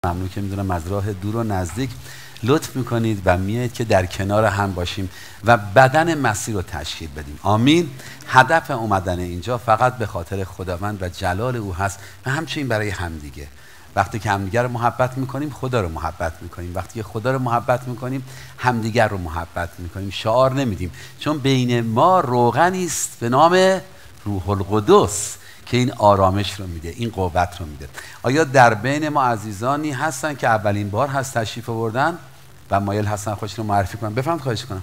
ممنون که میدونم از راه دور و نزدیک لطف میکنید و میایید که در کنار هم باشیم و بدن مسیح رو تشکیل بدیم. آمین. هدف اومدن اینجا فقط به خاطر خداوند و جلال او هست و همچنین برای همدیگه. وقتی که همدیگر رو محبت میکنیم خدا رو محبت میکنیم، وقتی که خدا رو محبت میکنیم همدیگر رو محبت میکنیم. شعار نمیدیم چون بین ما روغنی است به نام روح القدس که این آرامش رو میده، این قوت رو میده. آیا در بین ما عزیزانی هستن که اولین بار هست تشریف آوردن و مایل هستن خودشون رو معرفی کنن؟ بفرمایید. خواهش کنم.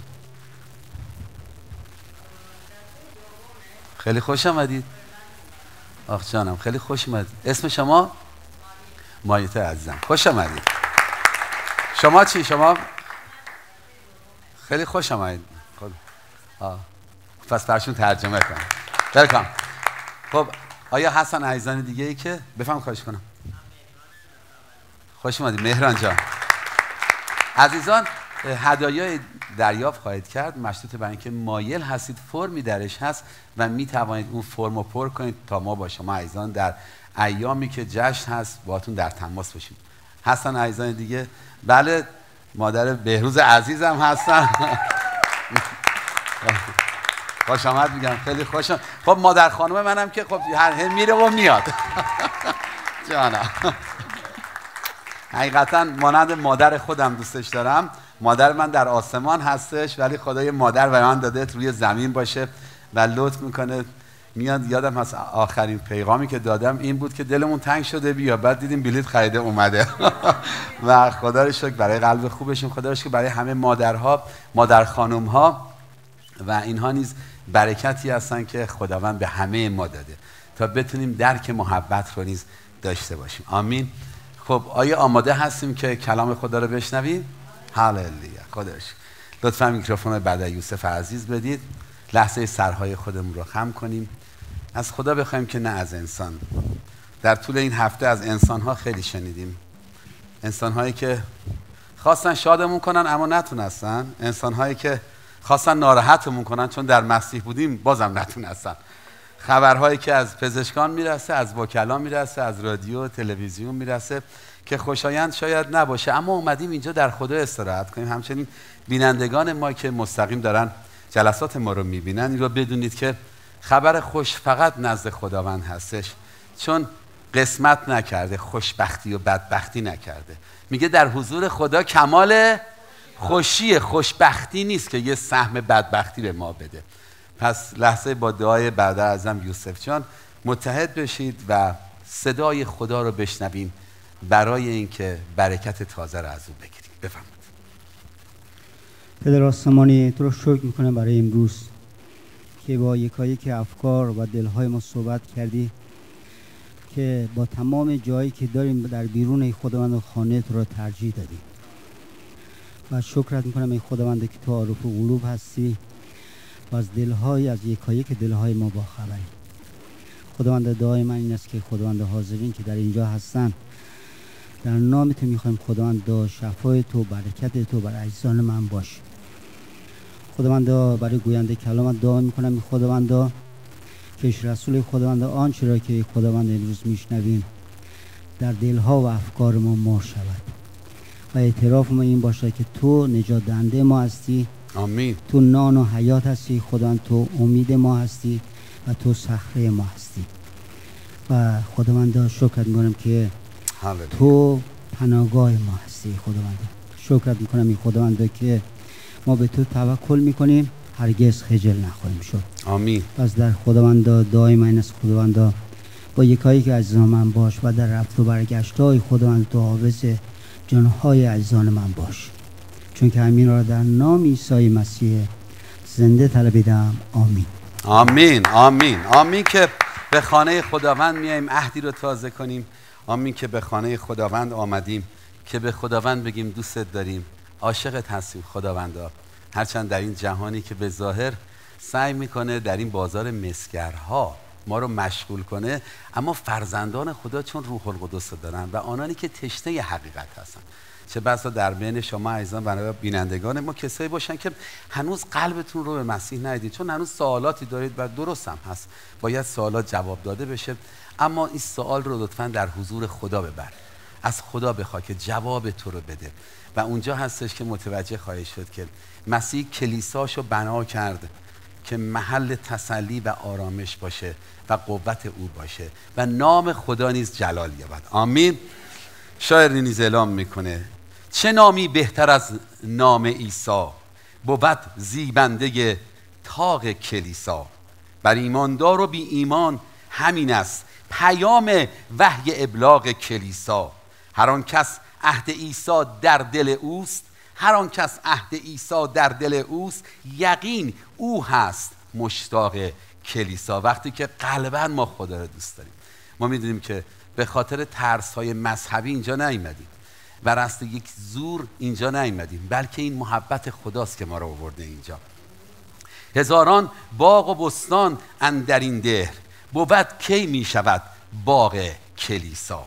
خیلی خوش آمدید. آخ جانم خیلی خوش آمدید. اسم شما؟ مایته عزیزم خوش آمدید. شما چی؟ شما خیلی خوش آمدید. پس برشون ترجمه کنم. ولکام. خب آیا هستن عزیزان دیگه ای که بفرمایید؟ خواهش کنم. خوش اومدید مهران جان. عزیزان هدایای دریافت خواهید کرد مشروط بر اینکه مایل هستید فرمی درش هست و می توانید اون فرم رو پر کنید تا ما با شما عزیزان در ایامی که جشن هست باهاتون در تماس باشیم. هستن عزیزان دیگه؟ بله مادر بهروز عزیزم هستن. خوش آمد میگم. خیلی خوشم. خب مادر خانم منم که خب هر میره و میاد. جانم حقیقتا مانند مادر خودم دوستش دارم. مادر من در آسمان هستش ولی خدای مادر به من داده روی زمین باشه و لطف میکنه میاد. یادم هست آخرین پیغامی که دادم این بود که دلمون تنگ شده بیا، بعد دیدیم بلیط خریده اومده. و خدا رو شکر برای قلب خوبشون، خدا رو شکر برای همه مادرها، مادر خانومها و اینها نیز برکتی هستن که خداوند به همه ما داده تا بتونیم درک محبت رو نیز داشته باشیم. آمین. خب آیا آماده هستیم که کلام خدا رو بشنویم؟ هاللویا. خدا شکر. لطفا میکروفون بعد یوسف عزیز بدید. لحظه سرهای خودمون رو خم کنیم. از خدا بخوایم که نه از انسان. در طول این هفته از انسان‌ها خیلی شنیدیم. انسان‌هایی که خواستن شادمون کنن اما نتونستن. انسان‌هایی که خواستن ناراحتمون کنن چون در مسیح بودیم بازم نتونستن. خبرهایی که از پزشکان میرسه، از وکلا میرسه، از رادیو، تلویزیون میرسه که خوشایند شاید نباشه اما اومدیم اینجا در خدا استراحت کنیم. همچنین بینندگان ما که مستقیم دارن جلسات ما رو میبینن این رو بدونید که خبر خوش فقط نزد خداوند هستش، چون قسمت نکرده خوشبختی و بدبختی نکرده. میگه در حضور خدا کمال خوشی، خوشبختی نیست که یه سهم بدبختی به ما بده. پس لحظه با دعای برادر اعظم یوسف جان متحد بشید و صدای خدا رو بشنویم برای اینکه برکت تازه رو از او بگیریم. بفرمایید. پدر آسمانی تو رو شکر میکنم برای امروز که با یکایک افکار و دلهای ما صحبت کردی که با تمام جایی که داریم در بیرون خداوند و خانه تو را ترجیح دادی و شکرت میکنم ای خداوند که تو عارف قلوب هستی و از دلهای از یکایک دلهای ما با خبری. خداوند دعای من این است که خداوند حاضرین که در اینجا هستن در نام تو میخوایم خداوند دا شفای تو برکت تو بر عزیزان من باش. خداوند برای گوینده کلامت دعا میکنم خداوند که رسول خداوند آنچه را که خداوند امروز میشنویم در دلها و افکار ما مر شود و اعتراف ما این باشه که تو نجات دهنده ما هستی. آمین. تو نان و حیات هستی خداوند، تو امید ما هستی و تو صخره ما هستی و خداوند شکرت میکنم که تو پناهگاه ما هستی. خداوند شکرت میکنم این خداوند که ما به تو توکل میکنیم هرگز خجل نخواهیم شد. آمین. پس در خداوند دعای من است خداوند با یکایی که عزیزان من باش و در رفت و برگشت های خداوند تو حافظ جانهای عزیزان من باش، چون که همین را در نام عیسی مسیح زنده طلبیدم. آمین. آمین. آمین. آمین که به خانه خداوند میایم عهدی رو تازه کنیم. آمین که به خانه خداوند آمدیم که به خداوند بگیم دوستت داریم، عاشقت هستیم خداوندا. هرچند در این جهانی که به ظاهر سعی میکنه در این بازار مسگرها ما رو مشغول کنه، اما فرزندان خدا چون روح القدس رو دارن و آنانی که تشنه حقیقت هستن، چه بسا در بین شما عزیزان و بینندگان ما کسایی باشن که هنوز قلبتون رو به مسیح ندیدید، چون هنوز سوالاتی دارید و درست هم هست باید سوالات جواب داده بشه، اما این سوال رو لطفاً در حضور خدا ببر. از خدا بخواه که جواب تو رو بده و اونجا هستش که متوجه خواهی شد که مسیح کلیساشو بنا کرد که محل تسلی و آرامش باشه و قوت او باشه و نام خدا نیز جلال یابد. آمین. شاعر نیز اعلام میکنه چه نامی بهتر از نام عیسی، بود زیبنده طاق کلیسا. بر ایماندار و بی ایمان همین است پیام وحی ابلاغ کلیسا. هر آن کس عهد عیسی در دل اوست، هر آن کس عهد عیسی در دل اوست، یقین او هست مشتاق کلیسا. وقتی که قلباً ما خدا رو دوست داریم، ما میدونیم که به خاطر ترس‌های مذهبی اینجا نیومدیم و راست یک زور اینجا نیومدیم، بلکه این محبت خداست که ما رو آورده اینجا. هزاران باغ و بستان اندر این دهر، بود کی می شود باغ کلیسا.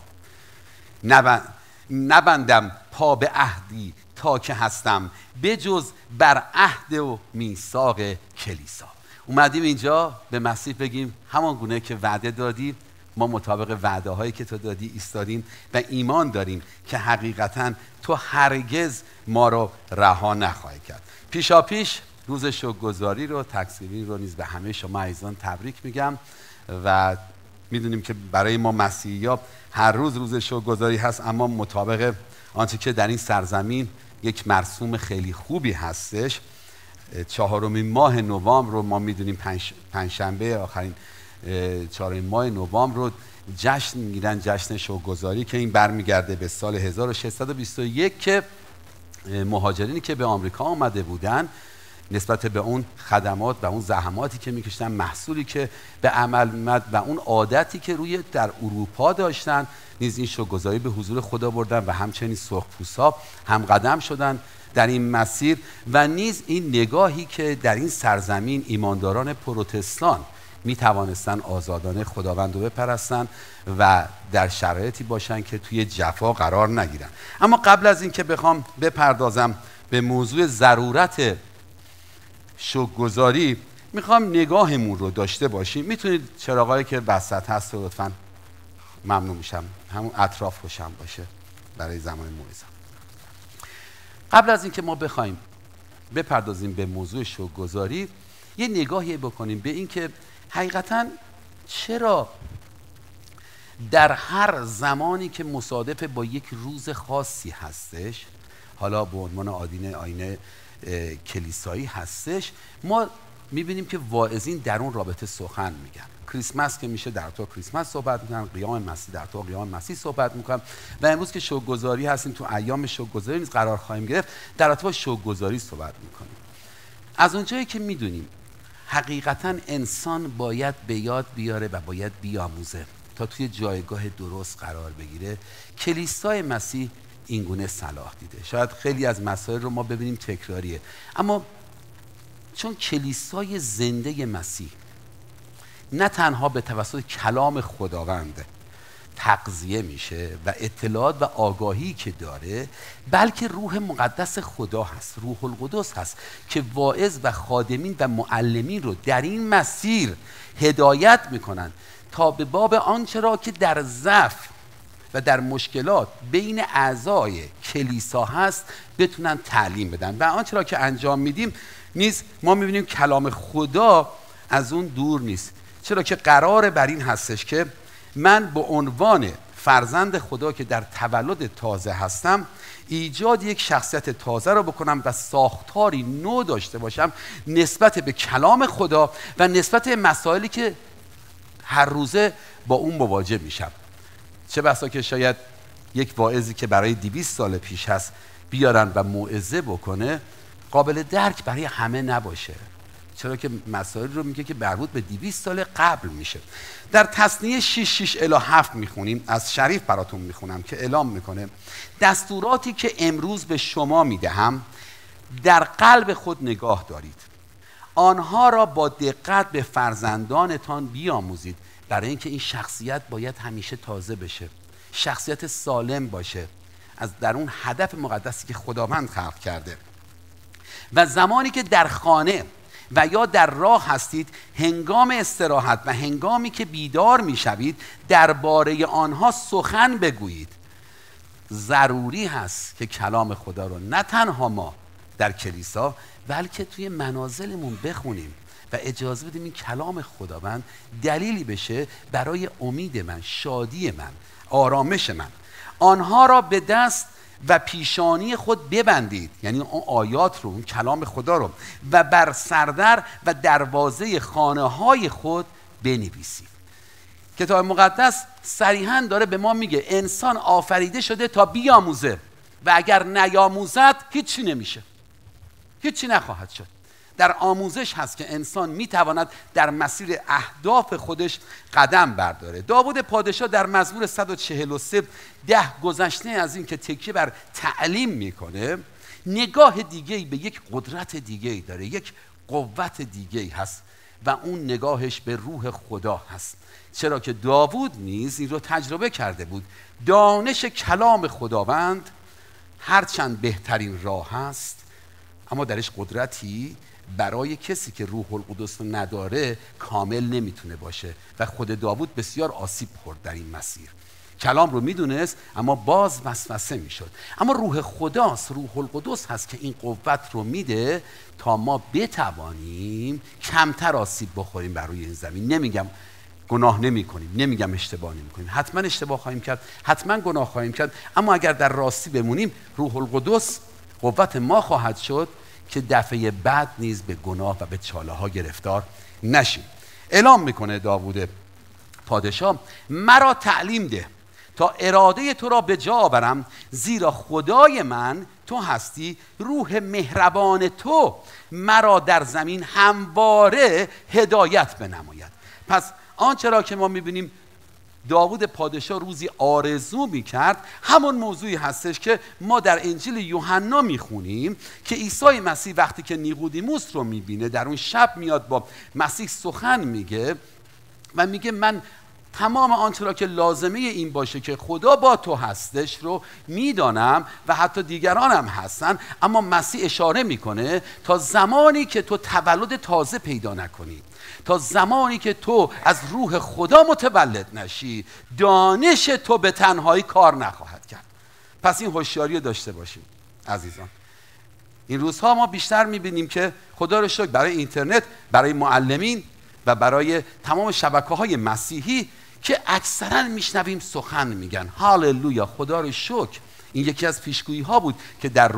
نبندم پا به عهدی تا که هستم، بجز بر عهد و میثاق کلیسا. اومدیم اینجا به مسیح بگیم همان گونه که وعده دادی، ما مطابق وعده هایی که تو دادی ایستادیم و ایمان داریم که حقیقتا تو هرگز ما رو رها نخواهی کرد. پیشا پیش روز شکرگزاری رو، تکسیری رو نیز به همه شما عزیزان تبریک میگم و میدونیم که برای ما مسیحی‌ها هر روز شکرگزاری هست، اما مطابق آنچه که در این سرزمین یک مرسوم خیلی خوبی هستش، 4 ماه نوامبر رو ما میدونیم پنجشنبه آخرین 4 ماه نوامبر رو جشن میگیرن، جشن شکرگزاری که این برمیگرده به سال 1621 که مهاجرینی که به آمریکا آمده بودن نسبت به اون خدمات و اون زحماتی که میکشتن، محصولی که به عمل اومد و اون عادتی که روی در اروپا داشتن، نیز این شکرگزاری به حضور خدا بردن و همچنین سرخپوست‌ها هم قدم شدن در این مسیر و نیز این نگاهی که در این سرزمین ایمانداران پروتستان می توانستن آزادانه خداوند رو بپرستن و در شرایطی باشن که توی جفا قرار نگیرن. اما قبل از این که بخوام بپردازم به موضوع ضرورت شکرگزاری، میخوام نگاهمون رو داشته باشیم. میتونید چراغایی که وسط هست رو لطفاً، ممنون میشم، همون اطراف روشن باشه برای زمان موعظه. قبل از اینکه ما بخوایم بپردازیم به موضوع شکرگزاری، یه نگاهی بکنیم به این که حقیقتاً چرا در هر زمانی که مصادف با یک روز خاصی هستش، حالا به عنوان آیین کلیسایی هستش، ما میبینیم که واعظین در اون رابطه سخن میگن. کریسمس که میشه در تو کریسمس صحبت میکنن، قیام مسیح در تو قیام مسیح صحبت میکنن و امروز که شکرگزاری هستیم تو ایام شکرگزاری نیز قرار خواهیم گرفت، در رابطه با شکرگزاری صحبت میکنیم. از اونجایی که میدونیم حقیقتا انسان باید به یاد بیاره و باید بیاموزه تا توی جایگاه درست قرار بگیره، کلیسای مسیح اینگونه صلاح دیده. شاید خیلی از مسائل رو ما ببینیم تکراریه، اما چون کلیسای زنده مسیح نه تنها به توسط کلام خداوند تغذیه میشه و اطلاعات و آگاهی که داره، بلکه روح مقدس خدا هست، روح القدس هست که واعظ و خادمین و معلمین رو در این مسیر هدایت میکنن تا به باب آنچه را که در ضعف و در مشکلات بین اعضای کلیسا هست بتونن تعلیم بدن. و آنچه را که انجام میدیم نیز ما میبینیم کلام خدا از اون دور نیست، چرا که قرار بر این هستش که من به عنوان فرزند خدا که در تولد تازه هستم ایجاد یک شخصیت تازه رو بکنم و ساختاری نو داشته باشم نسبت به کلام خدا و نسبت به مسائلی که هر روزه با اون مواجه میشم. چه بسا که شاید یک واعظی که برای 200 سال پیش هست بیارن و موعظه بکنه قابل درک برای همه نباشه، چرا که مسائل رو میگه که مربوط به 200 سال قبل میشه. در تثنیه 6:6-7 میخونیم، از شریف براتون میخونم که اعلام میکنه دستوراتی که امروز به شما میدهم در قلب خود نگاه دارید، آنها را با دقت به فرزندانتان بیاموزید، برای اینکه این شخصیت باید همیشه تازه بشه، شخصیت سالم باشه از در اون هدف مقدسی که خداوند خلق کرده. و زمانی که در خانه و یا در راه هستید، هنگام استراحت و هنگامی که بیدار میشوید درباره آنها سخن بگویید. ضروری هست که کلام خدا رو نه تنها ما در کلیسا بلکه توی منازلمون بخونیم و اجازه بدیم این کلام خداوند دلیلی بشه برای امید من، شادی من، آرامش من. آنها را به دست و پیشانی خود ببندید، یعنی اون آیات رو، اون کلام خدا رو، و بر سردر و دروازه خانه های خود بنویسید. کتاب مقدس صریحاً داره به ما میگه انسان آفریده شده تا بیاموزه و اگر نیاموزد هیچی نمیشه، هیچی نخواهد شد. در آموزش هست که انسان میتواند در مسیر اهداف خودش قدم برداره. داوود پادشاه در مزمور 143 گذشته از این که تکیه بر تعلیم میکنه، نگاه دیگه‌ای به یک قدرت دیگه‌ای داره، یک قوت دیگه‌ای هست و اون نگاهش به روح خدا هست. چرا که داوود نیز این رو تجربه کرده بود. دانش کلام خداوند هرچند بهترین راه هست، اما درش قدرتی برای کسی که روح القدس رو نداره کامل نمیتونه باشه و خود داوود بسیار آسیب خورد در این مسیر. کلام رو میدونست اما باز وسوسه میشد. اما روح خداست، روح القدس هست که این قوت رو میده تا ما بتوانیم کمتر آسیب بخوریم بر روی این زمین. نمیگم گناه نمی کنیم، نمیگم اشتباه نمی کنیم، حتما اشتباه خواهیم کرد، حتما گناه خواهیم کرد، اما اگر در راستی بمونیم روح القدس قوت ما خواهد شد که دفعه بعد نیز به گناه و به چاله ها گرفتار نشیم. اعلام میکنه داوود پادشاه مرا تعلیم ده تا اراده تو را به جا آورم، زیرا خدای من تو هستی، روح مهربان تو مرا در زمین همواره هدایت بنماید. پس آنچه را که ما میبینیم داوود پادشاه روزی آرزو میکرد همون موضوعی هستش که ما در انجیل یوحنا میخونیم که عیسی مسیح وقتی که نیقودیموس رو میبینه در اون شب میاد با مسیح سخن میگه و میگه من تمام آنچه را که لازمه این باشه که خدا با تو هستش رو میدانم و حتی دیگران هم هستن، اما مسیح اشاره میکنه تا زمانی که تو تولد تازه پیدا نکنی، تا زمانی که تو از روح خدا متولد نشی، دانش تو به تنهایی کار نخواهد کرد. پس این هوشیاری رو داشته باشیم عزیزان. این روزها ما بیشتر میبینیم که خدا رو شکر برای اینترنت، برای معلمین و برای تمام شبکه‌های مسیحی که اکثرا میشنویم سخن میگن. هاللویا، خدا رو شکر. این یکی از پیشگویی ها بود که در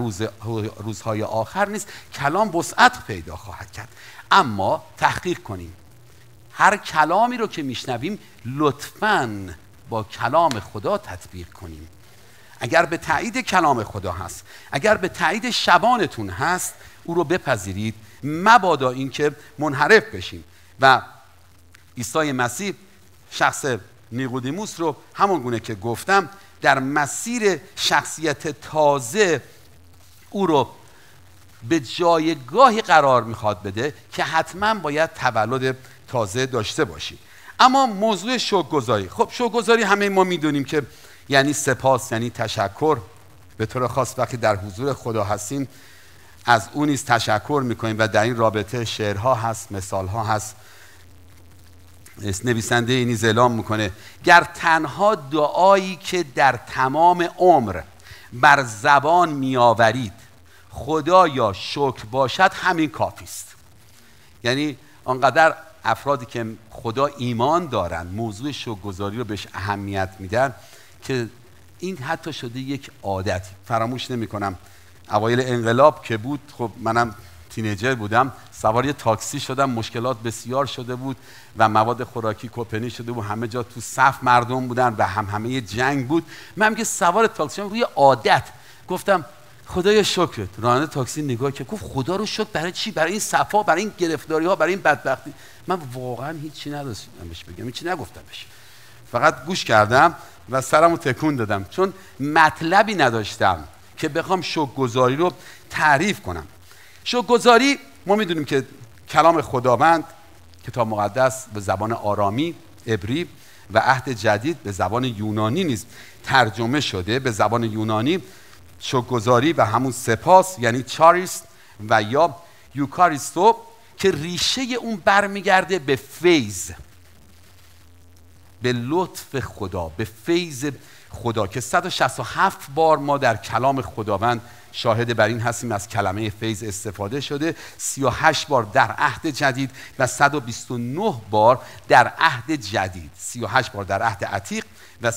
روزهای آخر نیست کلام وسعت پیدا خواهد کرد. اما تحقیق کنیم، هر کلامی رو که میشنویم لطفاً با کلام خدا تطبیق کنیم. اگر به تایید کلام خدا هست، اگر به تایید شبانتون هست، او رو بپذیرید، مبادا اینکه منحرف بشیم. و عیسی مسیح شخص نیقودیموس رو همون گونه که گفتم در مسیر شخصیت تازه او رو به جایگاهی قرار میخواد بده که حتما باید تولد تازه داشته باشی. اما موضوع شکرگزاری، خب شکرگزاری همه ما میدونیم که یعنی سپاس، یعنی تشکر. به طور خاص وقتی در حضور خدا هستیم از اون نیز تشکر میکنیم و در این رابطه شعرها هست، مثالها هست. نویسنده اینی اعلام میکنه گر تنها دعایی که در تمام عمر بر زبان میآورید خدایا شکر باشد همین کافی است. یعنی آنقدر افرادی که خدا ایمان دارن موضوع شکرگزاری رو بهش اهمیت میدن که این حتی شده یک عادت. فراموش نمیکنم اوایل انقلاب که بود، خب منم تینیجر بودم، سوار یه تاکسی شدم، مشکلات بسیار شده بود و مواد خوراکی کپنی شده بود، همه جا تو صف مردم بودن و همه جنگ بود. من که سوار تاکسی شدم، روی عادت گفتم خدایا شکرت. راننده تاکسی نگاه کرد گفت خدا رو شکر برای چی؟ برای این صفا، برای این گرفتاری ها، برای این بدبختی. من واقعا هیچی نداشتم بهش بگم، هیچی نگفتم بهش، فقط گوش کردم و سرمو تکون دادم چون مطلبی نداشتم که بخوام شکرگزاری رو تعریف کنم. شکرگزاری ما میدونیم که کلام خداوند کتاب مقدس به زبان آرامی، عبری و عهد جدید به زبان یونانی نیز ترجمه شده. به زبان یونانی شکرگزاری و همون سپاس یعنی چاریس و یا یوکاریستو که ریشه اون برمیگرده به فیض، به لطف خدا، به فیض خدا که 167 بار ما در کلام خداوند شاهد بر این هستیم از کلمه فیض استفاده شده، 38 بار در عهد جدید و 129 بار در عهد جدید، 38 بار در عهد عتیق و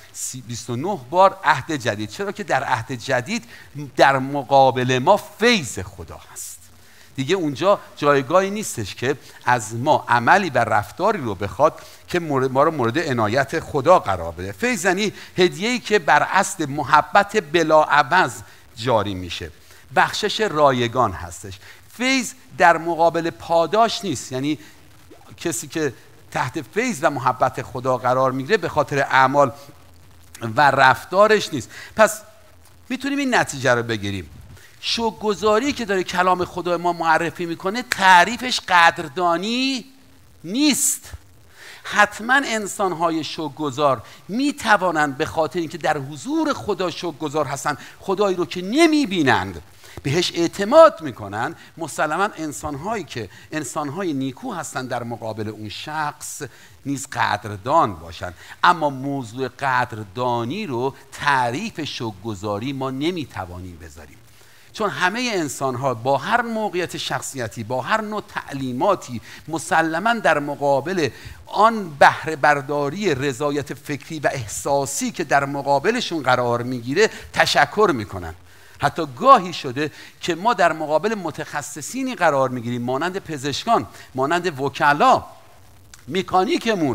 129 بار عهد جدید. چرا که در عهد جدید در مقابل ما فیض خدا هست. دیگه اونجا جایگاهی نیستش که از ما عملی و رفتاری رو بخواد که ما رو مورد عنایت خدا قرار بده. فیض یعنی هدیه‌ای که بر اصل محبت بلاعوض جاری میشه، بخشش رایگان هستش. فیض در مقابل پاداش نیست، یعنی کسی که تحت فیض و محبت خدا قرار میگیره به خاطر اعمال و رفتارش نیست. پس میتونیم این نتیجه رو بگیریم: شکرگزاری که داره کلام خدا ما معرفی میکنه تعریفش قدردانی نیست. حتما انسان‌های شکرگزار میتوانند به خاطر اینکه در حضور خدا شکرگزار هستند، خدایی رو که نمیبینند بهش اعتماد میکنن، مسلما انسان‌هایی که انسان‌های نیکو هستند در مقابل اون شخص نیز قدردان باشند. اما موضوع قدردانی رو تعریف شکرگزاری ما نمیتوانیم بذاریم، چون همه انسان‌ها با هر موقعیت شخصیتی، با هر نوع تعلیماتی، مسلماً در مقابل آن بهره برداری رضایت فکری و احساسی که در مقابلشون قرار میگیره تشکر میکنن. حتی گاهی شده که ما در مقابل متخصصینی قرار میگیریم، مانند پزشکان، مانند وکلا، مکانیکمون،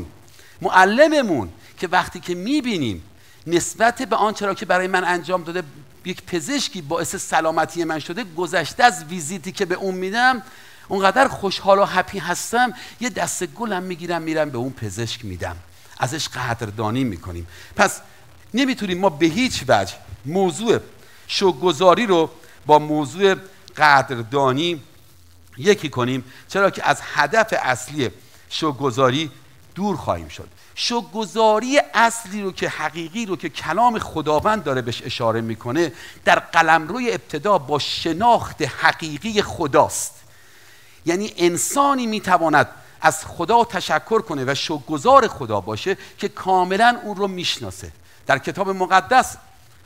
معلممون، که وقتی که میبینیم نسبت به آنچه را که برای من انجام داده یک پزشکی باعث سلامتی من شده، گذشته از ویزیتی که به اون میدم اونقدر خوشحال و هپی هستم، یه دسته گلم میگیرم میرم به اون پزشک میدم، ازش قدردانی میکنیم. پس نمیتونیم ما به هیچ وجه موضوع شکرگزاری رو با موضوع قدردانی یکی کنیم، چرا که از هدف اصلی شکرگزاری دور خواهیم شد. شکرگزاری اصلی رو که حقیقی رو که کلام خداوند داره بهش اشاره میکنه در قلمروی ابتدا با شناخت حقیقی خداست. یعنی انسانی میتواند از خدا تشکر کنه و شکرگزار خدا باشه که کاملا اون رو میشناسه. در کتاب مقدس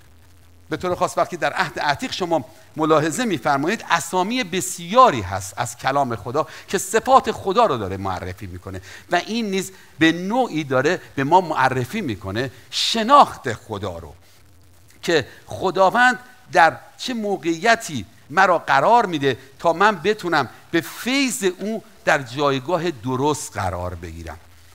به طور خاص وقتی در عهد عتیق شما ملاحظه میفرمایید اسامی بسیاری هست از کلام خدا که صفات خدا رو داره معرفی میکنه و این نیز به نوعی داره به ما معرفی میکنه شناخت خدا رو، که خداوند در چه موقعیتی مرا قرار میده تا من بتونم به فیض او در جایگاه درست قرار بگیرم.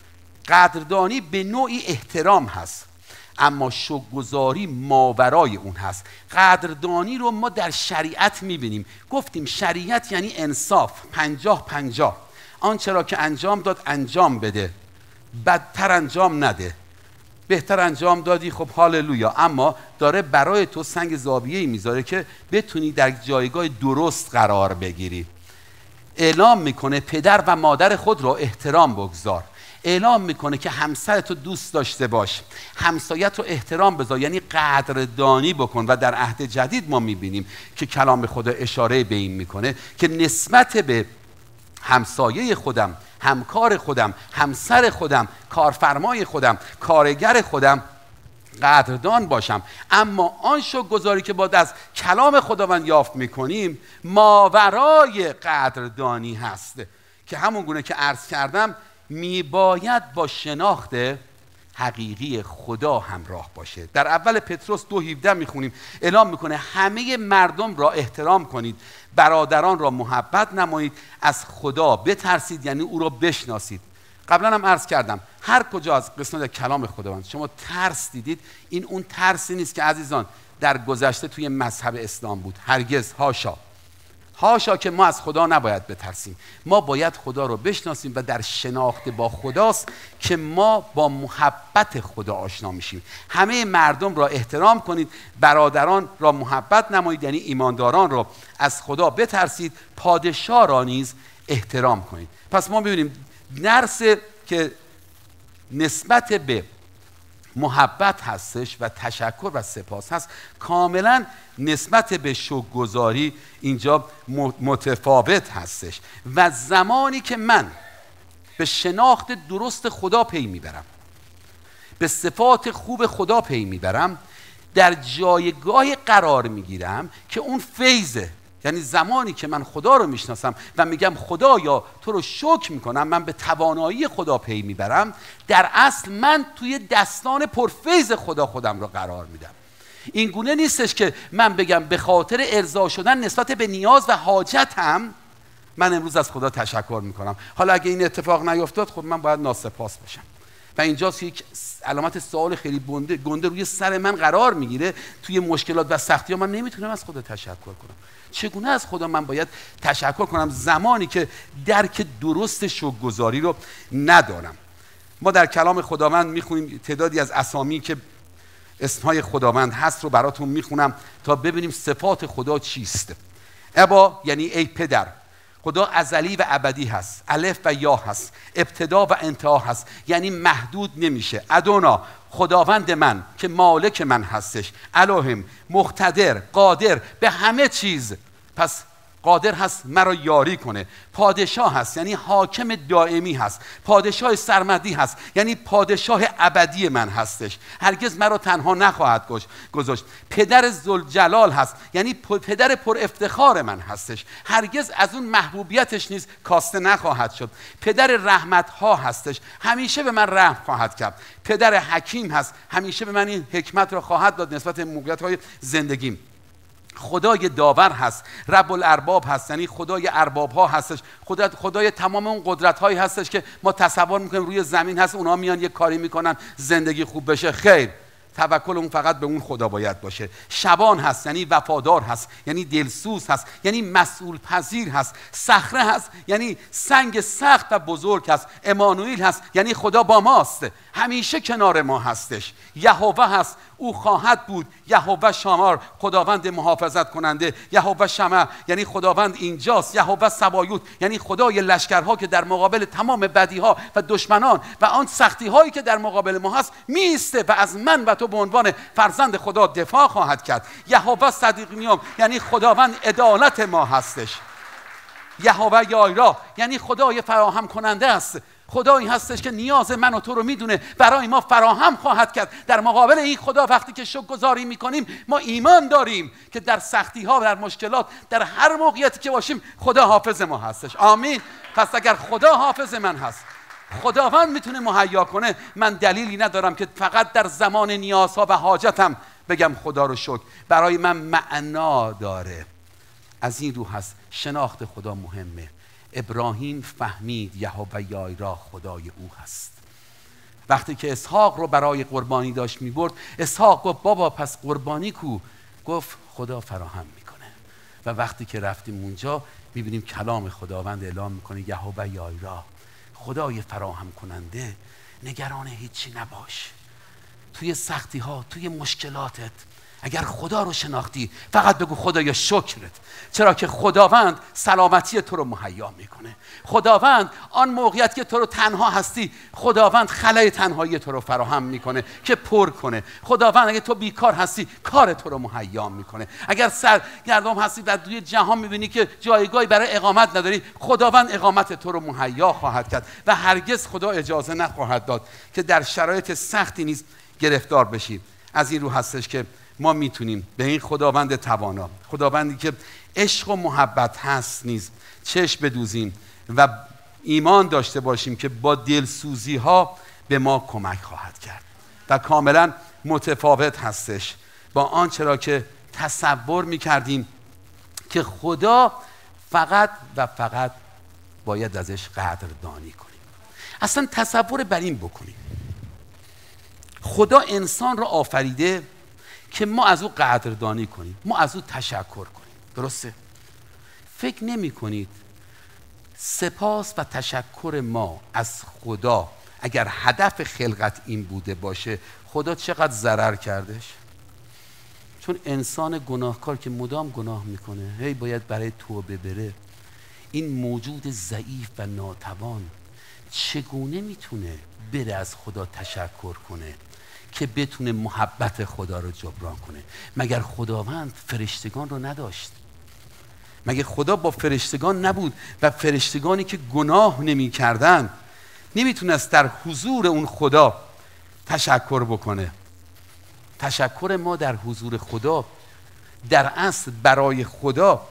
قدردانی به نوعی احترام هست، اما شکرگزاری ماورای اون هست. قدردانی رو ما در شریعت میبینیم. گفتیم شریعت یعنی انصاف، 50-50. آنچه را که انجام داد انجام بده، بدتر انجام نده. بهتر انجام دادی خب هاللویا، اما داره برای تو سنگ زاویه‌ای میذاره که بتونی در جایگاه درست قرار بگیری. اعلام میکنه پدر و مادر خود را احترام بگذار. اعلام میکنه که همسرت رو دوست داشته باش، همسایت رو احترام بذار، یعنی قدردانی بکن. و در عهد جدید ما میبینیم که کلام خدا اشاره به این میکنه که نسبت به همسایه خودم، همکار خودم، همسر خودم، کارفرمای خودم، کارگر خودم قدردان باشم. اما آن شکرگزاری که باید از کلام خداوند یافت میکنیم ماورای قدردانی هست، که همون گونه که عرض کردم میباید با شناخت حقیقی خدا همراه باشه. در اول پتروس 2:17 میخونیم، اعلام میکنه همه مردم را احترام کنید، برادران را محبت نمایید، از خدا بترسید، یعنی او را بشناسید. قبلا هم عرض کردم هر کجا از قسمت کلام خداوند شما ترس دیدید، این اون ترسی نیست که عزیزان در گذشته توی مذهب اسلام بود. هرگز، حاشا، حاشا که ما از خدا نباید بترسیم. ما باید خدا رو بشناسیم و در شناخت با خداست که ما با محبت خدا آشنا میشیم. همه مردم را احترام کنید، برادران را محبت نمایید، یعنی ایمانداران را از خدا بترسید، پادشاه را نیز احترام کنید. پس ما ببینیم درس که نسبت به محبت هستش و تشکر و سپاس هست، کاملا نسبت به شکرگزاری اینجا متفاوت هستش. و زمانی که من به شناخت درست خدا پی میبرم، به صفات خوب خدا پی میبرم، در جایگاه قرار میگیرم که اون فیضه. یعنی زمانی که من خدا رو میشناسم و میگم خدایا تو رو شکر میکنم، من به توانایی خدا پی میبرم، در اصل من توی دستان پرفیض خدا خودم رو قرار میدم. این گونه نیستش که من بگم به خاطر ارضا شدن نسبت به نیاز و حاجتم من امروز از خدا تشکر میکنم. حالا اگه این اتفاق نیفتاد خب من باید ناسپاس باشم. و اینجاست یک علامت سوال خیلی گنده روی سر من قرار میگیره. توی مشکلات و سختی ها من نمیتونم از خدا تشکر کنم. چگونه از خدا من باید تشکر کنم زمانی که درک درست شکرگزاری رو ندارم؟ ما در کلام خداوند میخونیم تعدادی از اسامی که اسمهای خداوند هست رو براتون میخونم تا ببینیم صفات خدا چیست. ابا یعنی ای پدر. خدا ازلی و ابدی هست، الف و یا هست، ابتدا و انتها هست، یعنی محدود نمیشه. ادونا خداوند من که مالک من هستش، الوهم مقتدر قادر به همه چیز، پس قادر هست مرا یاری کنه. پادشاه هست یعنی حاکم دائمی هست. پادشاه سرمدی هست یعنی پادشاه ابدی من هستش، هرگز مرا تنها نخواهد گذاشت. پدر ذوالجلال هست یعنی پدر پر افتخار من هستش، هرگز از اون محبوبیتش نیز کاسته نخواهد شد. پدر رحمت ها هستش، همیشه به من رحم خواهد کرد. پدر حکیم هست، همیشه به من این حکمت را خواهد داد نسبت به موقعیت های زندگیم. خدای داور هست، رب الارباب هست یعنی خدای ارباب ها هستش، خدای تمام اون قدرت هایی هستش که ما تصور میکنیم روی زمین هست، اونها میان یک کاری میکنن زندگی خوب بشه. خیر، توکل اون فقط به اون خدا باید باشه. شبان هست یعنی وفادار هست، یعنی دلسوز هست، یعنی مسئول پذیر هست. صخره هست یعنی سنگ سخت و بزرگ هست. امانوئیل هست یعنی خدا با ماست، همیشه کنار ما هستش. یهوه هست، او خواهد بود. یهوه شامار خداوند محافظت کننده. یهوه شمع یعنی خداوند اینجاست. یهوه سبایوت یعنی خدای لشکرها که در مقابل تمام بدیها و دشمنان و آن سختی هایی که در مقابل ما هست میسته و از من و تو به عنوان فرزند خدا دفاع خواهد کرد. یهوه صدیقیوم یعنی خداوند عدالت ما هستش. یهوه یایرا یعنی خدای فراهم کننده است، خدایی هستش که نیاز من و تو رو میدونه، برای ما فراهم خواهد کرد. در مقابل این خدا وقتی که شکرگزاری میکنیم ما ایمان داریم که در سختی ها و در مشکلات در هر موقعیتی که باشیم خدا حافظ ما هستش. آمین. پس اگر خدا حافظ من هست، خداوند میتونه مهیا کنه، من دلیلی ندارم که فقط در زمان نیازها و حاجتم بگم خدا رو شکر. برای من معنا داره. از این رو هست شناخت خدا مهمه. ابراهیم فهمید یهوه یایرا خدای او هست. وقتی که اسحاق رو برای قربانی داشت میبرد، اسحاق گفت بابا پس قربانی کو؟ گفت خدا فراهم میکنه. و وقتی که رفتیم اونجا میبینیم کلام خداوند اعلام میکنه یهوه یایرا، خدای فراهم کننده. نگران هیچی نباش توی سختی ها، توی مشکلاتت. اگر خدا رو شناختی فقط بگو خدایا شکرت، چرا که خداوند سلامتی تو رو مهیا میکنه. خداوند آن موقعیت که تو رو تنها هستی، خداوند خلای تنهایی تو رو فراهم میکنه که پر کنه. خداوند اگه تو بیکار هستی کار تو رو مهیا میکنه. اگر سرگردان هستی و توی جهان میبینی که جایگاهی برای اقامت نداری، خداوند اقامت تو رو مهیا خواهد کرد و هرگز خدا اجازه نخواهد داد که در شرایط سختی نیز گرفتار بشی. از این رو هستش که ما میتونیم به این خداوند توانا، خداوندی که عشق و محبت هست نیز چشم بدوزیم و ایمان داشته باشیم که با دلسوزی ها به ما کمک خواهد کرد و کاملا متفاوت هستش با آنچه را که تصور میکردیم که خدا فقط و فقط باید ازش قدردانی کنیم. اصلا تصور بر این بکنیم خدا انسان را آفریده که ما از او قدردانی کنیم، ما از او تشکر کنیم. درسته؟ فکر نمی کنید سپاس و تشکر ما از خدا اگر هدف خلقت این بوده باشه، خدا چقدر ضرر کردش؟ چون انسان گناهکار که مدام گناه میکنه، هی باید برای توبه بره، این موجود ضعیف و ناتوان چگونه میتونه بره از خدا تشکر کنه که بتونه محبت خدا رو جبران کنه؟ مگر خداوند فرشتگان رو نداشت؟ مگر خدا با فرشتگان نبود و فرشتگانی که گناه نمی کردن نمیتونست در حضور اون خدا تشکر بکنه. تشکر ما در حضور خدا در اصل برای خدا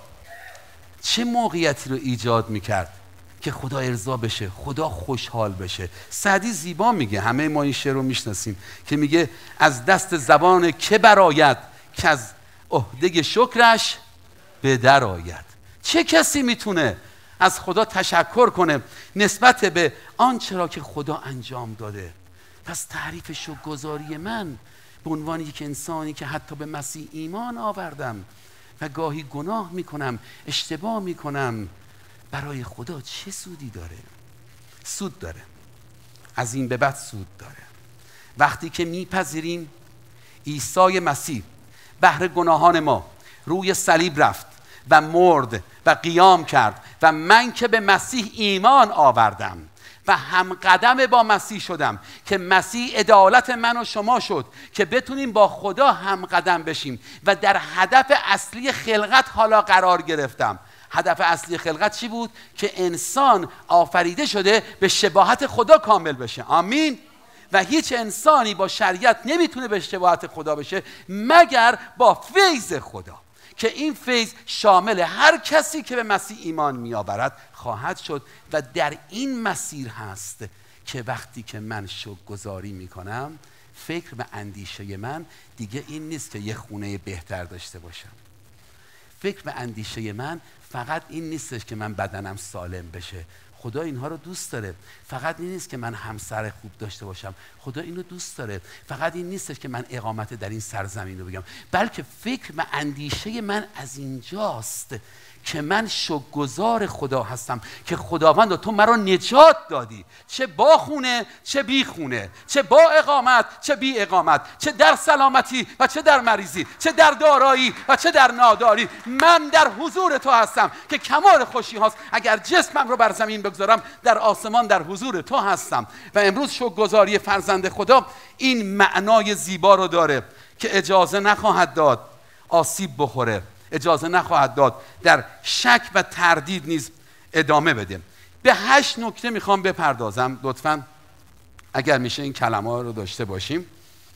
چه موقعیتی رو ایجاد میکرد که خدا ارضا بشه، خدا خوشحال بشه. سعدی زیبا میگه، همه ما این شعر رو میشناسیم که میگه از دست زبان که برآید که از عهده شکرش به در آید. چه کسی میتونه از خدا تشکر کنه نسبت به آنچه را که خدا انجام داده؟ پس تعریف شکرگزاری من به عنوان یک انسانی که حتی به مسیح ایمان آوردم و گاهی گناه میکنم، اشتباه میکنم، برای خدا چه سودی داره؟ سود داره، از این به بعد سود داره. وقتی که میپذیریم عیسی مسیح بهر گناهان ما روی صلیب رفت و مرد و قیام کرد و من که به مسیح ایمان آوردم و هم قدم با مسیح شدم که مسیح عدالت من و شما شد که بتونیم با خدا هم قدم بشیم و در هدف اصلی خلقت حالا قرار گرفتم. هدف اصلی خلقت چی بود؟ که انسان آفریده شده به شباهت خدا کامل بشه. آمین. و هیچ انسانی با شریعت نمیتونه به شباهت خدا بشه مگر با فیض خدا، که این فیض شامل هر کسی که به مسیح ایمان میآورد خواهد شد. و در این مسیر هست که وقتی که من شکرگزاری میکنم، فکر و اندیشه من دیگه این نیست که یه خونه بهتر داشته باشم. فکر و اندیشه من فقط این نیستش که من بدنم سالم بشه. خدا اینها رو دوست داره. فقط این نیست که من همسر خوب داشته باشم. خدا اینو دوست داره. فقط این نیستش که من اقامت در این سرزمین رو بگم، بلکه فکر و اندیشه من از اینجاست که من شکرگزار خدا هستم که خداوند تو مرا نجات دادی، چه با خونه چه بی خونه، چه با اقامت چه بی اقامت، چه در سلامتی و چه در مریضی، چه در دارایی و چه در ناداری. من در حضور تو هستم که کمال خوشی هاست. اگر جسمم رو بر زمین بگذارم، در آسمان در حضور تو هستم. و امروز شکرگزاری فرزند خدا این معنای زیبا رو داره که اجازه نخواهد داد آسیب بخوره، اجازه نخواهد داد در شک و تردید نیز ادامه بده. به 8 نکته میخوام بپردازم. لطفاً اگر میشه این کلمه ها رو داشته باشیم.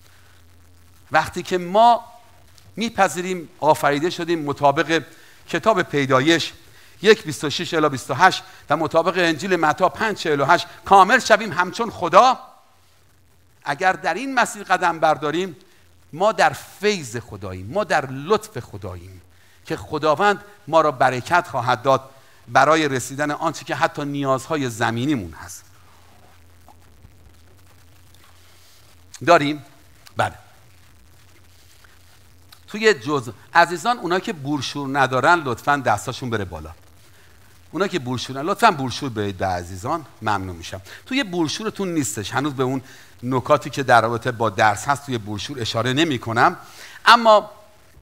وقتی که ما میپذیریم آفریده شدیم مطابق کتاب پیدایش 1:26 الی 28 و مطابق انجیل متی 5:48 کامل شویم همچون خدا، اگر در این مسیر قدم برداریم، ما در فیض خداییم، ما در لطف خداییم که خداوند ما را برکت خواهد داد برای رسیدن آنچه که حتی نیازهای زمینیمون هست. داریم؟ بله. توی جزء عزیزان، اونا که بروشور ندارن لطفاً دستاشون بره بالا. اونا که بروشور لطفاً بروشور برید به عزیزان، ممنون میشم. توی بروشورتون نیستش، هنوز به اون نکاتی که در رابطه با درس هست توی بروشور اشاره نمی کنم، اما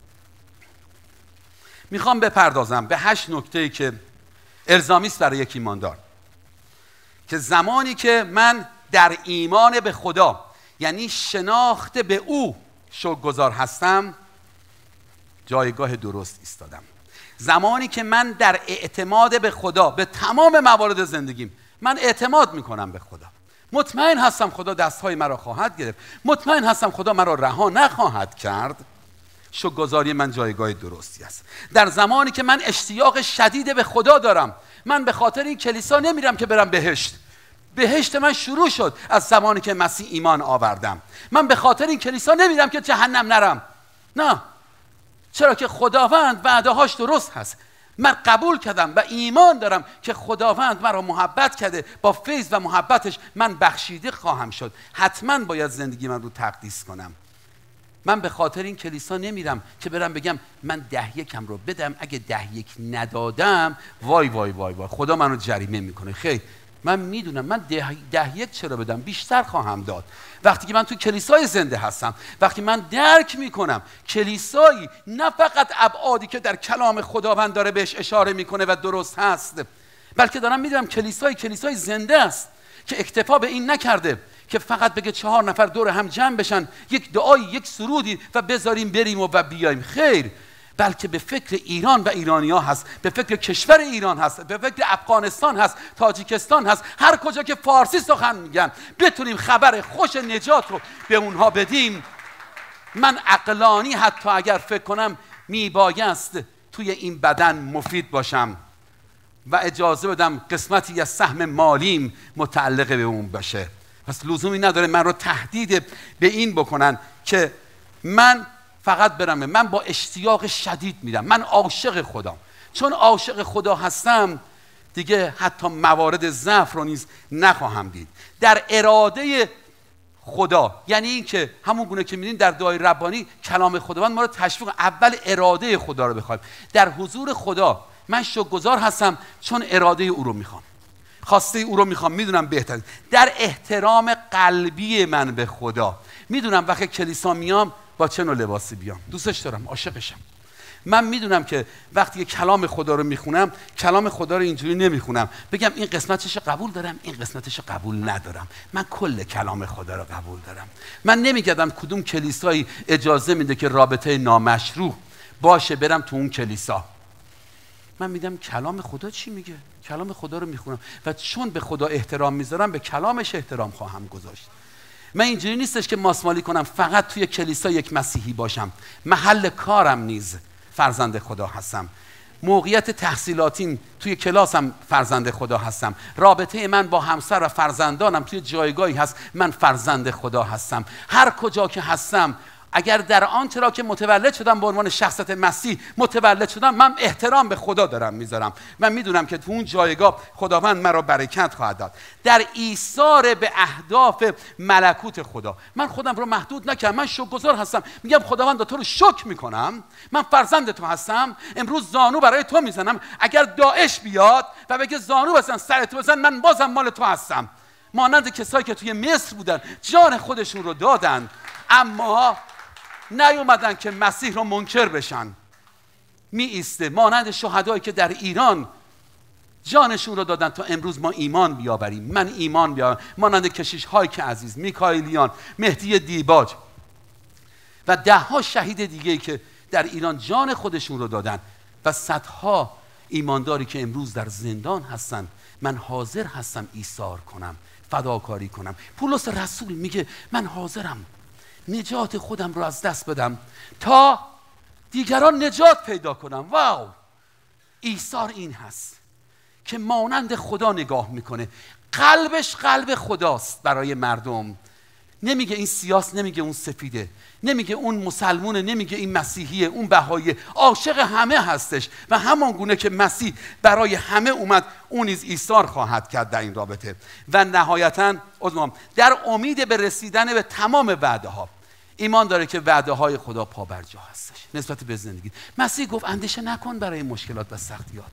میخوام بپردازم به 8 نکته‌ای که الزامی است برای یک ایماندار، که زمانی که من در ایمان به خدا، یعنی شناخت به او، شکرگزار هستم، جایگاه درست ایستادم. زمانی که من در اعتماد به خدا به تمام موارد زندگیم، من اعتماد میکنم به خدا، مطمئن هستم خدا دستهای مرا خواهد گرفت، مطمئن هستم خدا مرا رها نخواهد کرد، شکرگزاری من جایگاه درستی است. در زمانی که من اشتیاق شدید به خدا دارم، من به خاطر این کلیسا نمیرم که برم بهشت. بهشت من شروع شد از زمانی که مسیح ایمان آوردم. من به خاطر این کلیسا نمیرم که جهنم نرم. نه، چرا که خداوند وعده‌هاش درست هست. من قبول کردم و ایمان دارم که خداوند مرا محبت کرده، با فیض و محبتش من بخشیده خواهم شد. حتما باید زندگی من رو تقدیس کنم. من به خاطر این کلیسا نمیرم که برم بگم من 10 رو بدم، اگه 10 ندادم وای وای وای وای خدا منو جریمه میکنه. خیر، من میدونم من 10 چرا بدم، بیشتر خواهم داد. وقتی که من تو کلیسای زنده هستم، وقتی من درک میکنم کلیسایی نه فقط ابعادی که در کلام خداوند داره بهش اشاره میکنه و درست هست، بلکه دارم میدونم کلیسای زنده است که اکتفا به این نکرده که فقط بگه 4 نفر دور هم جمع بشن، یک دعایی، یک سرودی و بذاریم بریم و بیایم. خیر، بلکه به فکر ایران و ایرانی‌ها هست، به فکر کشور ایران هست، به فکر افغانستان هست، تاجیکستان هست، هر کجا که فارسی سخن میگن بتونیم خبر خوش نجات رو به اونها بدیم. من عقلانی حتی اگر فکر کنم میبایست توی این بدن مفید باشم و اجازه بدم قسمتی از سهم مالیم متعلق به اون باشه، پس لزومی نداره من رو تهدید به این بکنن که من فقط برم. من با اشتیاق شدید میرم، من عاشق خدام. چون عاشق خدا هستم دیگه حتی موارد ضعف رو نیز نخواهم دید. در اراده خدا، یعنی این که همون گونه که می‌بینید در دعای ربانی کلام خداوند ما رو تشویق، اول اراده خدا رو بخوایم. در حضور خدا من شکرگزار هستم چون اراده او رو میخوام، خواسته او رو میخوام، میدونم بهتر. در احترام قلبی من به خدا میدونم وقتی کلیسا میام با چه نوع لباسی بیام، دوستش دارم، عاشقشم. من میدونم که وقتی کلام خدا رو میخونم، کلام خدا رو اینجوری نمیخونم بگم این قسمتش قبول دارم، این قسمتش قبول ندارم. من کل کلام خدا رو قبول دارم. من نمیگم کدوم کلیسایی اجازه میده که رابطه نامشروع باشه برم تو اون کلیسا. من میدم کلام خدا چی میگه، کلام خدا رو میخونم و چون به خدا احترام میذارم به کلامش احترام خواهم گذاشت. من اینجوری نیستش که ماسمالی کنم فقط توی کلیسا یک مسیحی باشم، محل کارم نیز فرزند خدا هستم، موقعیت تحصیلاتیم توی کلاسم فرزند خدا هستم، رابطه من با همسر و فرزندانم توی جایگاهی هست من فرزند خدا هستم. هر کجا که هستم اگر در آنچه را که متولد شدم به عنوان شخصیت مسیح متولد شدم، من احترام به خدا دارم میذارم. من میدونم که تو اون جایگاه خداوند مرا برکت خواهد داد. در ایثار به اهداف ملکوت خدا من خودم رو محدود نکردم. من شکرگزار هستم، میگم خداوند تو رو شکر میکنم، من فرزند تو هستم. امروز زانو برای تو میزنم، اگر داعش بیاد و بگه زانو بزن سر تو بزن، من بازم مال تو هستم. مانند کسایی که توی مصر بودن جان خودشون رو دادن اما نیومدن که مسیح رو منکر بشن. می ایسته مانند شهدایی که در ایران جانشون رو دادن تا امروز ما ایمان بیاوریم. من ایمان بیاورم مانند کشیش های که عزیز، میکائیلیان، مهدی دیباج و ده ها شهید دیگه‌ای که در ایران جان خودشون رو دادن و صدها ایمانداری که امروز در زندان هستن. من حاضر هستم ایثار کنم، فداکاری کنم. پولس رسول میگه من حاضرم نجات خودم رو از دست بدم تا دیگران نجات پیدا کنم. واو، ایثار این هست که مانند خدا نگاه میکنه. قلبش قلب خداست برای مردم. نمیگه این سیاست، نمیگه اون سفیده، نمیگه اون مسلمونه، نمیگه این مسیحیه، اون بهاییه. عاشق همه هستش و همان گونه که مسیح برای همه اومد اون نیز ایثار خواهد کرد در این رابطه. و نهایتاً در امید به رسیدن به تمام وعده ها ایمان داره که وعده های خدا پابرجا هستش نسبت به زندگی. مسیح گفت اندیشه نکن برای مشکلات و سختیات.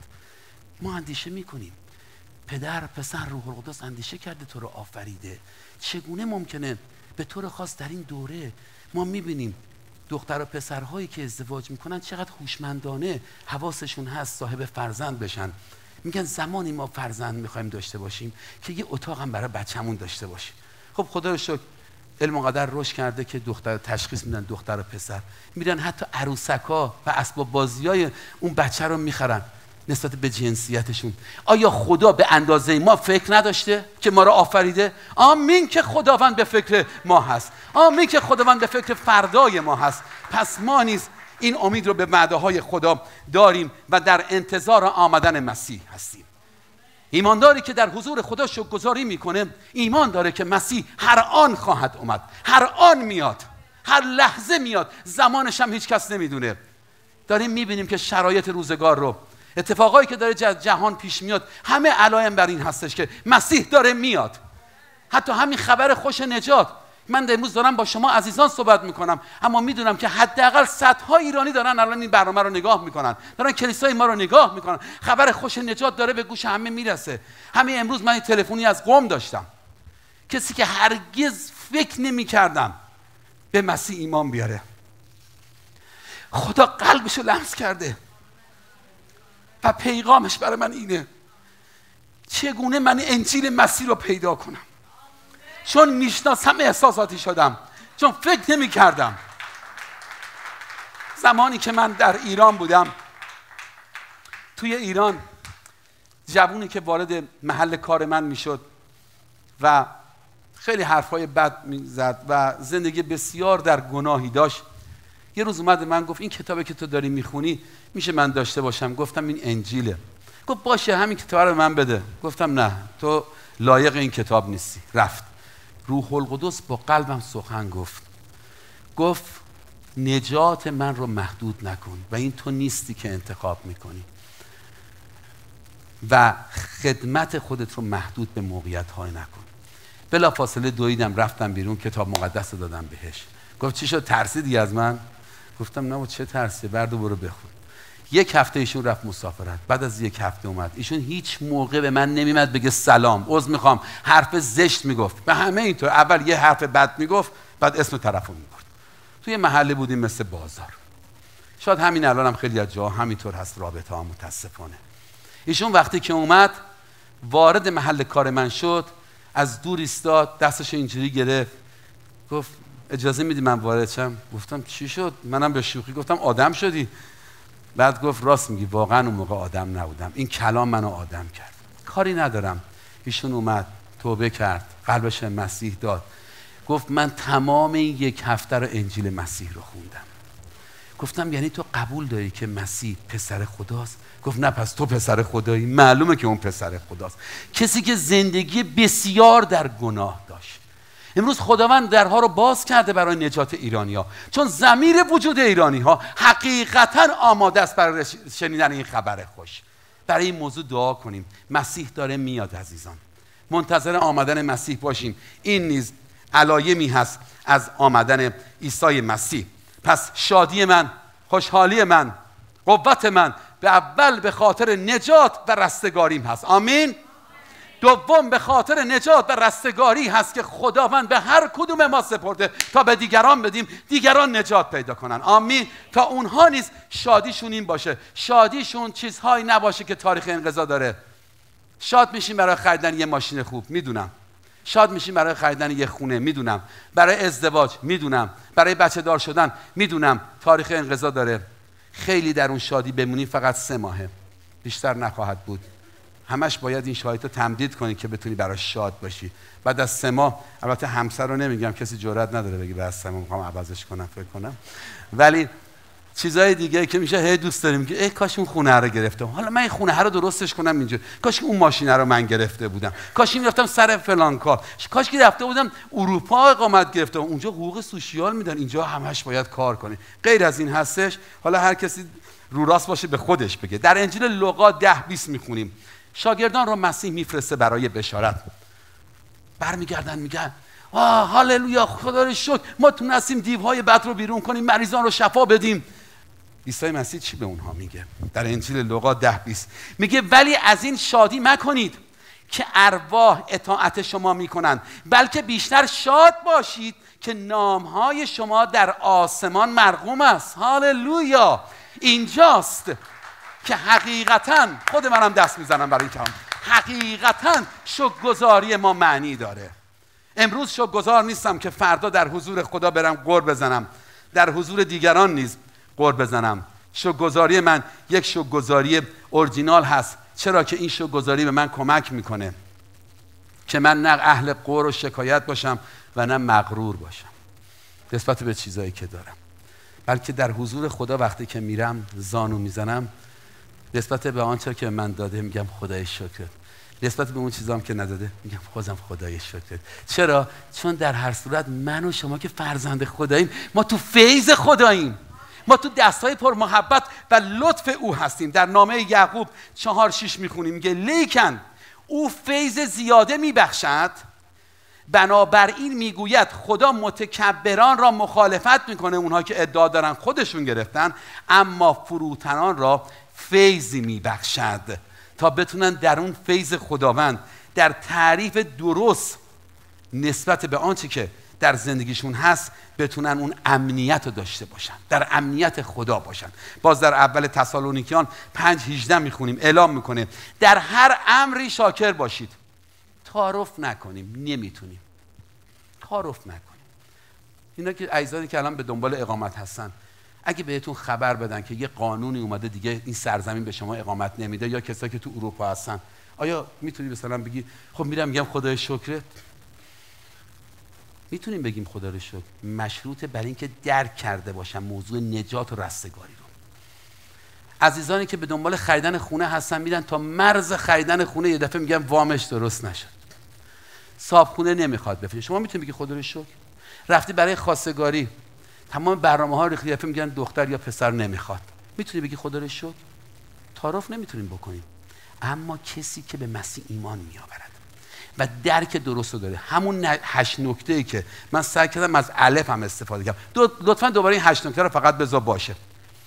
ما اندیشه میکنیم. پدر، پسر، روح القدس اندیشه کرده تو رو آفریده. چگونه ممکنه به طور خاص در این دوره ما میبینیم دختر و پسرهایی که ازدواج میکنن چقدر هوشمندانه حواسشون هست صاحب فرزند بشن. میگن زمانی ما فرزند میخوایم داشته باشیم که یه اتاق هم برای بچه‌مون داشته باشیم. خب خدا رو شکر علم و قدر رشد کرده که دختر تشخیص میدن دختر و پسر، میرن حتی عروسکا و اسباب بازیای اون بچه رو میخرن نسبت به جنسیتشون. آیا خدا به اندازه ما فکر نداشته که ما رو آفریده؟ آمین که خداوند به فکر ما هست، آمین که خداوند به فکر فردای ما هست. پس ما نیز این امید رو به وعده های خدا داریم و در انتظار آمدن مسیح هستیم. ایمانداری که در حضور خدا شکرگزاری میکنه ایمان داره که مسیح هر آن خواهد اومد، هر آن میاد، هر لحظه میاد، زمانش هم هیچ کس نمیدونه. داریم میبینیم که شرایط روزگار رو، اتفاقایی که داره جهان پیش میاد، همه علائم بر این هستش که مسیح داره میاد. حتی همین خبر خوش نجات، من امروز دارم با شما عزیزان صحبت میکنم اما میدونم که حداقل صدها ایرانی دارن الان این برنامه رو نگاه میکنن، دارن کلیسای ما رو نگاه میکنن. خبر خوش نجات داره به گوش همه میرسه. همین امروز من تلفنی از قم داشتم، کسی که هرگز فکر نمیکردم به مسیح ایمان بیاره، خدا قلبشو لمس کرده و پیغامش برای من اینه چگونه من انجیل مسیح رو پیدا کنم. چون میشناسم احساساتی شدم، چون فکر نمی کردم. زمانی که من در ایران بودم، توی ایران جوونی که وارد محل کار من میشد و خیلی حرفای بد میزد و زندگی بسیار در گناهی داشت، یه روز اومد من گفت این کتابی که تو داری میخونی میشه من داشته باشم؟ گفتم این انجیله. گفت باشه همین کتاب رو من بده. گفتم نه، تو لایق این کتاب نیستی. رفت. روح القدس با قلبم سخن گفت نجات من رو محدود نکن و این تو نیستی که انتخاب میکنی و خدمت خودت رو محدود به موقعیت های نکن. بلا فاصله دویدم رفتم بیرون، کتاب مقدس رو دادم بهش. گفت چی شد، ترسیدی از من؟ گفتم نه چه ترسی، بردو برو بخون. یک هفته ایشون رفت مسافرت. بعد از یک هفته اومد. ایشون هیچ موقع به من نمیمد بگه سلام، عذر میخوام، حرف زشت میگفت، به همه اینطور. اول یه حرف بد میگفت، بعد اسم طرفو میبرد. توی محله بودیم مثل بازار. شاید همین الان هم خیلی از جاها همینطور هست رابطه ها، متاسفانه. ایشون وقتی که اومد وارد محل کار من شد، از دور ایستاد، دستش اینجوری گرفت، گفت اجازه میدی من وارد شم؟ گفتم چی شد؟ منم به شوخی گفتم آدم شدی؟ بعد گفت راست میگی، واقعا اون موقع آدم نبودم، این کلام منو آدم کرد. کاری ندارم. ایشون اومد توبه کرد، قلبش مسیح داد. گفت من تمام این یک هفته رو انجیل مسیح رو خوندم. گفتم یعنی تو قبول داری که مسیح پسر خداست؟ گفت نه پس تو پسر خدایی. معلومه که اون پسر خداست، کسی که زندگی بسیار در گناه داشت. امروز خداوند درها رو باز کرده برای نجات ایرانی‌ها، چون ضمیر وجود ایرانی‌ها حقیقتاً آماده است برای شنیدن این خبر خوش. برای این موضوع دعا کنیم. مسیح داره میاد عزیزان، منتظر آمدن مسیح باشیم. این نیز علایمی هست از آمدن عیسی مسیح. پس شادی من، خوشحالی من، قوت من به اول به خاطر نجات و رستگاریم هست. آمین. دوم به خاطر نجات و رستگاری هست که خداوند به هر کدوم ما سپرده تا به دیگران بدیم، دیگران نجات پیدا کنن. آمین. تا اونها نیز شادیشون این باشه، شادیشون چیزهایی نباشه که تاریخ انقضا داره. شاد میشیم برای خریدن یه ماشین خوب، میدونم. شاد میشیم برای خریدن یه خونه، میدونم. برای ازدواج، میدونم. برای بچه دار شدن، میدونم. تاریخ انقضا داره. خیلی در اون شادی بمونیم فقط 3 ماهه، بیشتر نخواهد بود. همش باید این شاهد رو تمدید کنی که بتونی براش شاد باشی. بعد از 3 ماه، البته همسر رو نمیگم، کسی جرئت نداره بگی بعد از 3 ماه میخوام عوضش کنم، فکر کنم. ولی چیزای دیگه که میشه هی دوست داریم که کاش اون خونه رو گرفتم، حالا من این خونه رو درستش کنم اینجا، کاش اون ماشین رو من گرفته بودم، کاش میرفتم سر فلان کار، کاش که رفته بودم اروپا اقامت گرفتم، اونجا حقوق سوشیال میدن، اینجا همش باید کار کنی. غیر از این هستش. حالا هر کسی رو راست باشه به خودش بگه. در انجیل لوقا 10:20 میخونیم شاگردان رو مسیح میفرسته برای بشارت. برمیگردن میگن هاللویا، خدا رو شکر ما تونستیم دیوهای بد رو بیرون کنیم، مریضان رو شفا بدیم. عیسی مسیح چی به اونها میگه؟ در انجیل لوقا 10:20 میگه ولی از این شادی مکنید که ارواح اطاعت شما میکنند، بلکه بیشتر شاد باشید که نامهای شما در آسمان مرقوم است. هاللویا. اینجاست که حقیقتاً خود منم دست میزنم برای این کلام، حقیقتاً شکرگزاری ما معنی داره. امروز شکرگزار نیستم که فردا در حضور خدا برم غر بزنم، در حضور دیگران نیز غر بزنم. شکرگزاری من یک شکرگزاری اورجینال هست. چرا که این شکرگزاری به من کمک میکنه که من نه اهل غر و شکایت باشم و نه مغرور باشم نسبت به چیزایی که دارم، بلکه در حضور خدا وقتی که میرم زانو میزنم، نسبت به آنچه که من داده میگم خدای شکرت، نسبت به اون چیزام که نداده میگم بازم خدای شکرت. چرا؟ چون در هر صورت من و شما که فرزند خداییم، ما تو فیض خداییم، ما تو دستای پر محبت و لطف او هستیم. در نامه یعقوب 4:6 میخونیم میگه لیکن او فیض زیاده میبخشد، بنابراین میگوید خدا متکبران را مخالفت میکنه، اونها که ادعا دارن خودشون گرفتن، اما فروتنان را فیضی میبخشد تا بتونن در اون فیض خداوند در تعریف درست نسبت به آنچه که در زندگیشون هست بتونن اون امنیت رو داشته باشن، در امنیت خدا باشن. باز در اول تسالونیکیان 5:18 میخونیم، اعلام میکنه در هر امری شاکر باشید. تعارف نکنیم، نمیتونیم تعارف نکنیم. اینا که عزیزانی که الان به دنبال اقامت هستن، اگه بهتون خبر بدن که یه قانونی اومده دیگه این سرزمین به شما اقامت نمیده، یا کسایی که تو اروپا هستن، آیا میتونی مثلا بگی خب میرم میگم خدای شکرت؟ میتونیم بگیم خدا رو شکر، مشروط بر این که درک کرده باشم موضوع نجات و رستگاری رو. عزیزانی که به دنبال خریدن خونه هستن میرن تا مرز خریدن خونه، یه دفعه میگن وامش درست نشد، صاحبخونه نمیخواد بفروشه. شما میتونید بگی خدا رو شکر؟ رفتی برای خواستگاری، تمام برنامه‌ها رو ریختی، میگن دختر یا پسر نمیخواد، میتونی بگی خدا رو شکر؟ تعارف نمیتونیم بکنیم. اما کسی که به مسیح ایمان میآورد و درک درست رو داره، همون 8 نکته‌ای که من سعی کردم از الف هم استفاده کنم، لطفاً دوباره این 8 نکته رو فقط بذار باشه.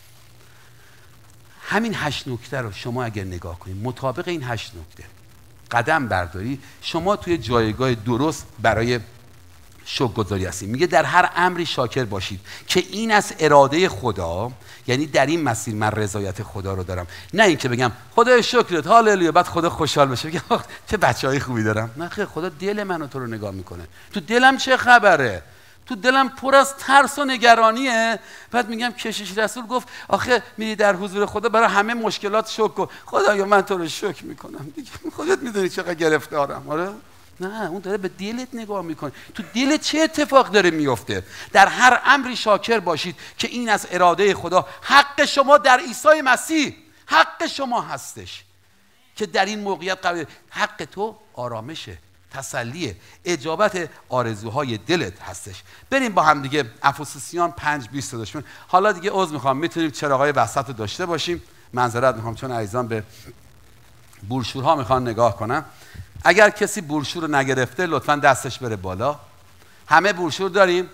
همین 8 نکته رو شما اگر نگاه کنید، مطابق این 8 نکته قدم برداری، شما توی جایگاه درست برای شکرگزاری هستید. میگه در هر امری شاکر باشید که این از اراده خدا، یعنی در این مسیر من رضایت خدا رو دارم، نه اینکه بگم خدای شکرت هاللویا بعد خدا خوشحال بشه بگم چه بچهای خوبی دارم. نه خیر، خدا دل منو تو رو نگاه میکنه. تو دلم چه خبره؟ تو دلم پر از ترس و نگرانیه. بعد میگم کشیش رسول گفت آخه میری در حضور خدا برای همه مشکلات شکر کن. خدایا من تو رو شکر میکنم دیگه، خودت میدونی چقدر گرفتارم. آره نه، اون داره به دلت نگاه میکنه. تو دلت چه اتفاق داره میفته؟ در هر امری شاکر باشید که این از اراده خدا، حق شما در عیسی مسیح، حق شما هستش که در این موقعیت قرار. حق تو آرامشه، تسلیه، اجابت آرزوهای دلت هستش. بریم با هم دیگه افسوسیان 5:20 داشتیم. حالا دیگه عذر میخوام، میتونیم چراغای وسط رو داشته باشیم. معذرت میخوام چون عزیزان به بروشورها میخوان نگاه کنن. اگر کسی بروشور رو نگرفته لطفاً دستش بره بالا. همه بروشور داریم؟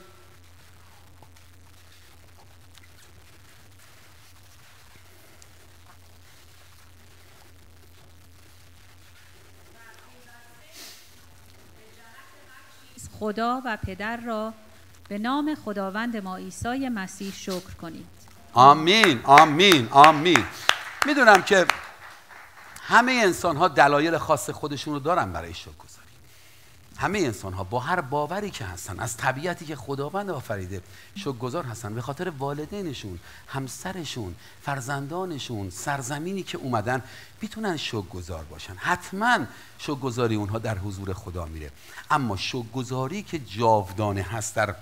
خدا و پدر را به نام خداوند ما عیسی مسیح شکر کنید. آمین آمین آمین. میدونم که همه انسان ها دلایل خاص خودشون رو دارن برای شکرگزاری. همه انسان ها با هر باوری که هستن، از طبیعتی که خداوند آفریده، شکرگزار هستن به خاطر والدینشون، همسرشون، فرزندانشون، سرزمینی که اومدن میتونن شکرگزار باشن. حتما شکرگزاری اونها در حضور خدا میره. اما شکرگزاری که جاودانه هست در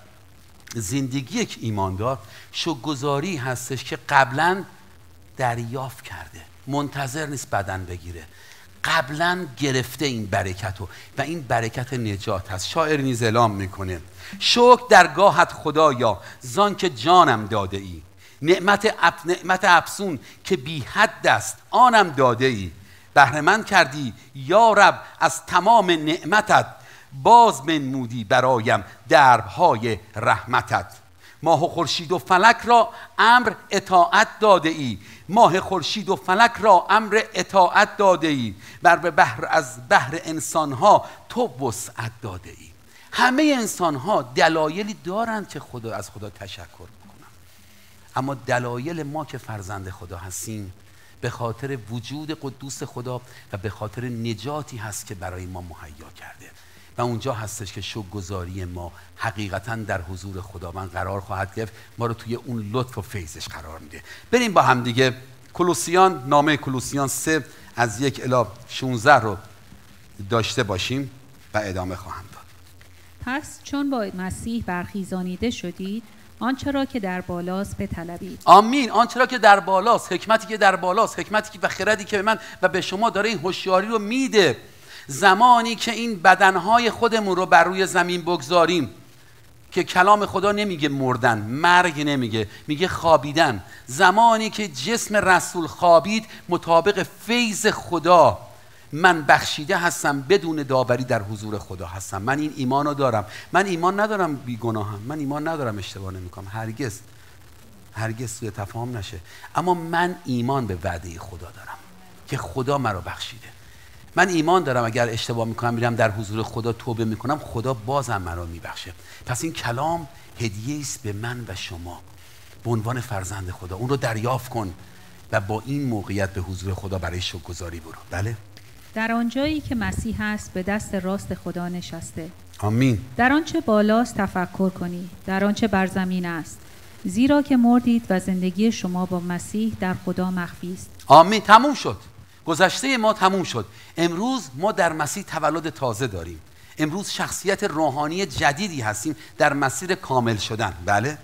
زندگی یک ایماندار، شکرگزاری هستش که قبلا دریافت کرده، منتظر نیست بدن بگیره، قبلا گرفته این برکتو و این برکت نجات هست. شاعر نیز اعلام میکنه شکر درگاهت خدایا زان که جانم داده ای، نعمت افسون که بی حد است آنم داده ای، بهره مند کردی یا رب از تمام نعمتت، باز بنمودی برایم دربهای رحمتت. ماه و خورشید و فلک را امر اطاعت داده ای، ماه خورشید و فلک را امر اطاعت داده ای، از بحر انسانها تو وسعت داده ای. همه انسانها دلایلی دارند که از خدا تشکر بکنن، اما دلایل ما که فرزند خدا هستیم به خاطر وجود قدوس خدا و به خاطر نجاتی هست که برای ما مهیا کرده و اونجا هستش که شکرگزاری ما حقیقتا در حضور خداوند قرار خواهد گرفت. ما رو توی اون لطف و فیضش قرار میده. بریم با هم دیگه کولوسیان، نامه کولوسیان 3 از 1 الی 16 رو داشته باشیم و ادامه خواهم داد. پس چون با مسیح برخیزانیده شدید، آنچه را که در بالاست بطلبید. آمین. آنچه را که در بالاست، حکمتی که در بالاست، حکمتی و خردی که به من و به شما داره این هوشیاری رو میده. زمانی که این بدنهای خودمون رو بر روی زمین بگذاریم، که کلام خدا نمیگه مردن، مرگ نمیگه، میگه خوابیدن. زمانی که جسم رسول خوابید مطابق فیض خدا، من بخشیده هستم، بدون داوری در حضور خدا هستم. من این ایمان رو دارم. من ایمان ندارم بیگناهم، من ایمان ندارم اشتباه نمیکنم، هرگز سوء تفاهم نشه. اما من ایمان به وعده خدا دارم که خدا مرا بخشیده. من ایمان دارم اگر اشتباه میکنم میرم در حضور خدا توبه میکنم، خدا بازم مرا میبخشه. پس این کلام هدیه است به من و شما به عنوان فرزند خدا. اون رو دریافت کن و با این موقعیت به حضور خدا برای شکرگزاری برو. بله، در آنجایی که مسیح است به دست راست خدا نشسته. آمین. در آنچه بالاست تفکر کنی، در آنچه بر زمین است زیرا که مردید و زندگی شما با مسیح در خدا مخفی است. آمین. تموم شد. گذشته ما تموم شد. امروز ما در مسیح تولد تازه داریم. امروز شخصیت روحانی جدیدی هستیم در مسیر کامل شدن. بله؟